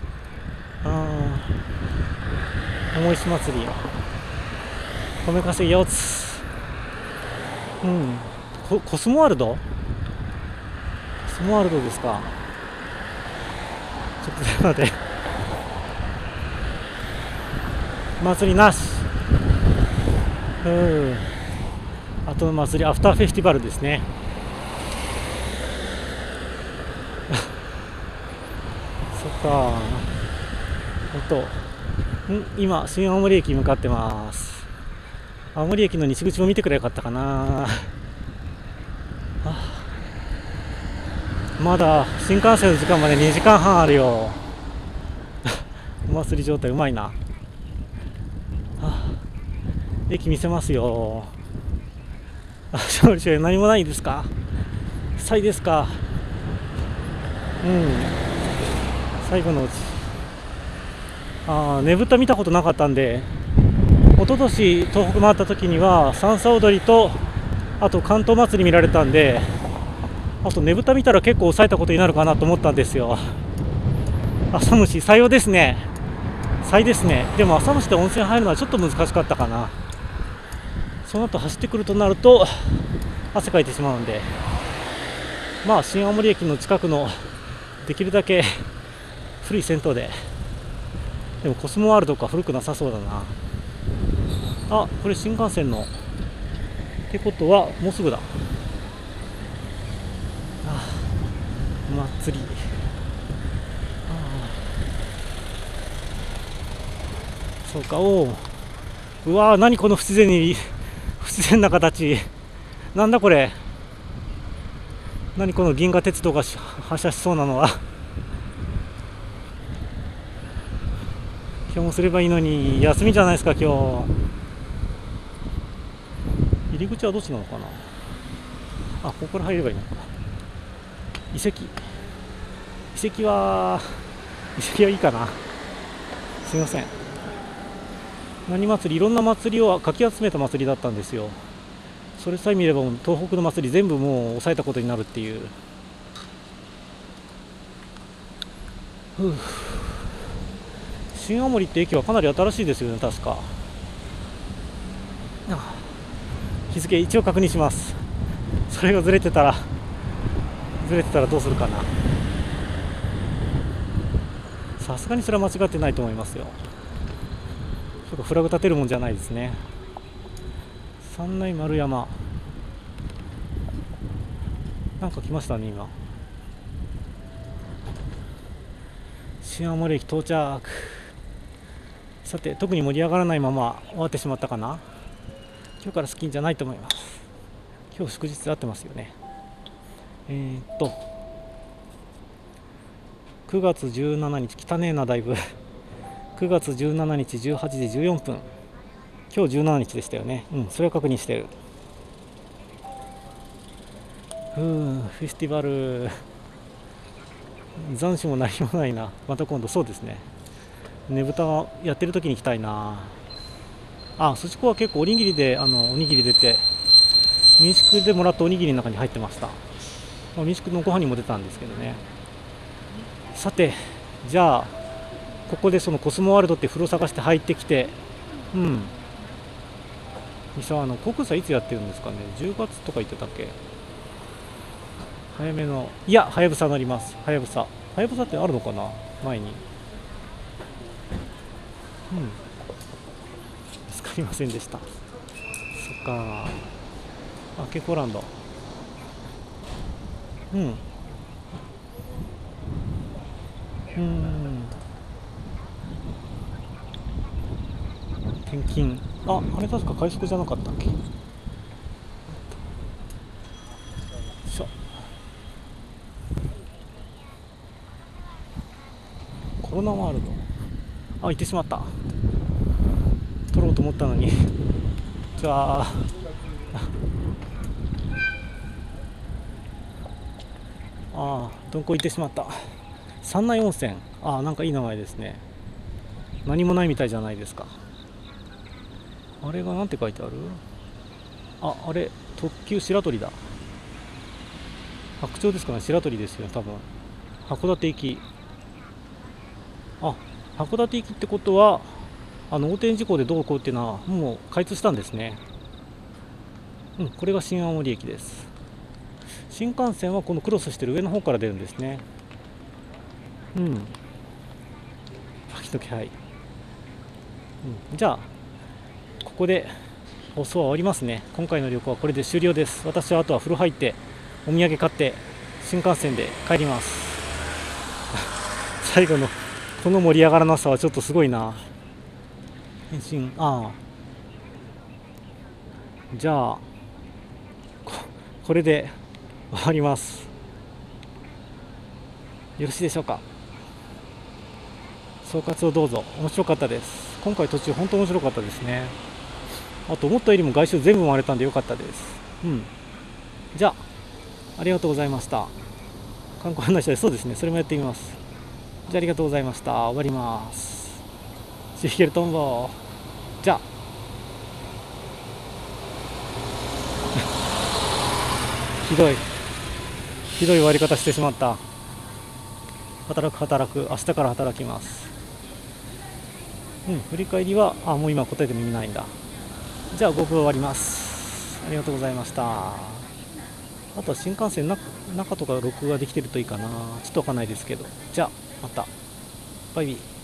重石祭り、米稼ぎ4つ。コスモワールドですか。ちょっと待って、祭りなし。あとの祭り、アフターフェスティバルですね。そっか。今新青森駅に向かってます。青森駅の西口も見てくればよかったかな。まだ新幹線の時間まで2時間半あるよ。お祭り状態うまいな。駅見せますよ。勝利何もないですか。サイですか。最後のうち。ねぶた見たことなかったんで、一昨年東北回った時にはさんさ踊りと、あと関東祭り見られたんで、あとねぶた見たら結構抑えたことになるかなと思ったんですよ。浅虫、採用ですね。採ですね。でも浅虫で温泉入るのはちょっと難しかったかな。その後走ってくるとなると汗かいてしまうんで、まあ新青森駅の近くのできるだけ古い銭湯で。でもコスモワールドか古くなさそうだな。これ新幹線のってことはもうすぐだ。祭り。 そうか。おお、うわー、何この不自然な形、なんだこれ、何この銀河鉄道が発車しそうなのは。今日もすればいいのに、休みじゃないですか今日。入り口はどっちなのかな。あ、ここから入ればいいのか。遺跡はいいかな。すみません。何祭り、いろんな祭りをかき集めた祭りだったんですよ。それさえ見ればもう東北の祭り全部もう抑えたことになるっていう。新青森って駅はかなり新しいですよね、確か。日付一応確認します。それがずれてたらどうするかな。さすがにそれは間違ってないと思いますよ。ちょっとフラグ立てるもんじゃないですね。三内丸山、なんか来ましたね今。新青森駅到着。さて、特に盛り上がらないまま終わってしまったかな。今日からスキンじゃないと思います。今日祝日で合ってますよね。9月17日、汚ねえなだいぶ。9月17日18時14分。今日17日でしたよね。それを確認してる。フェスティバル、残暑も何もないな。また今度、そうですね、ねぶたやってる時に行きたいな。あ、そちこは結構おにぎりでおにぎり出て、民宿でもらったおにぎりの中に入ってました。民宿のご飯にも出たんですけどね。さて、じゃあここでそのコスモワールドって風呂探して入ってきて、三沢の国際いつやってるんですかね。10月とか言ってたっけ。早めの、いや、はやぶさ乗ります。はやぶさってあるのかな、前に。見つかりませんでした。そっか。あ、ケコランド。転勤。あれ確か快速じゃなかったっけ。コロナワールド。行ってしまった。取ろうと思ったのに。じゃあどこ行ってしまった。山内温泉。なんかいい名前ですね。何もないみたいじゃないですか。あれがなんて書いてある。あれ特急白鳥だ。白鳥ですかね。白鳥ですよ多分。函館行き。函館行きってことは横転事故でどうこうっていうのはもう開通したんですね。これが新青森駅です。新幹線はこのクロスしてる上の方から出るんですね。秋の気配。じゃあここで放送は終わりますね。今回の旅行はこれで終了です。私はあとは風呂入ってお土産買って新幹線で帰ります。最後のこの盛り上がらなさはちょっとすごいな。返信。じゃあこれで終わります。よろしいでしょうか。総括をどうぞ。面白かったです。今回途中本当面白かったですね。あと思ったよりも外周全部回れたんでよかったです。じゃあありがとうございました。観光案内者で、そうですね、それもやってみます。じゃあありがとうございました。終わります。シーゲルトンボー。じゃあひどい終わり方してしまった。働く、明日から働きます。振り返りはもう今答えても意味ないんだ。じゃあ GoPro 終わります。ありがとうございました。あとは新幹線中とか録画できてるといいかな。ちょっとわかんないですけど。じゃあまたバイビー。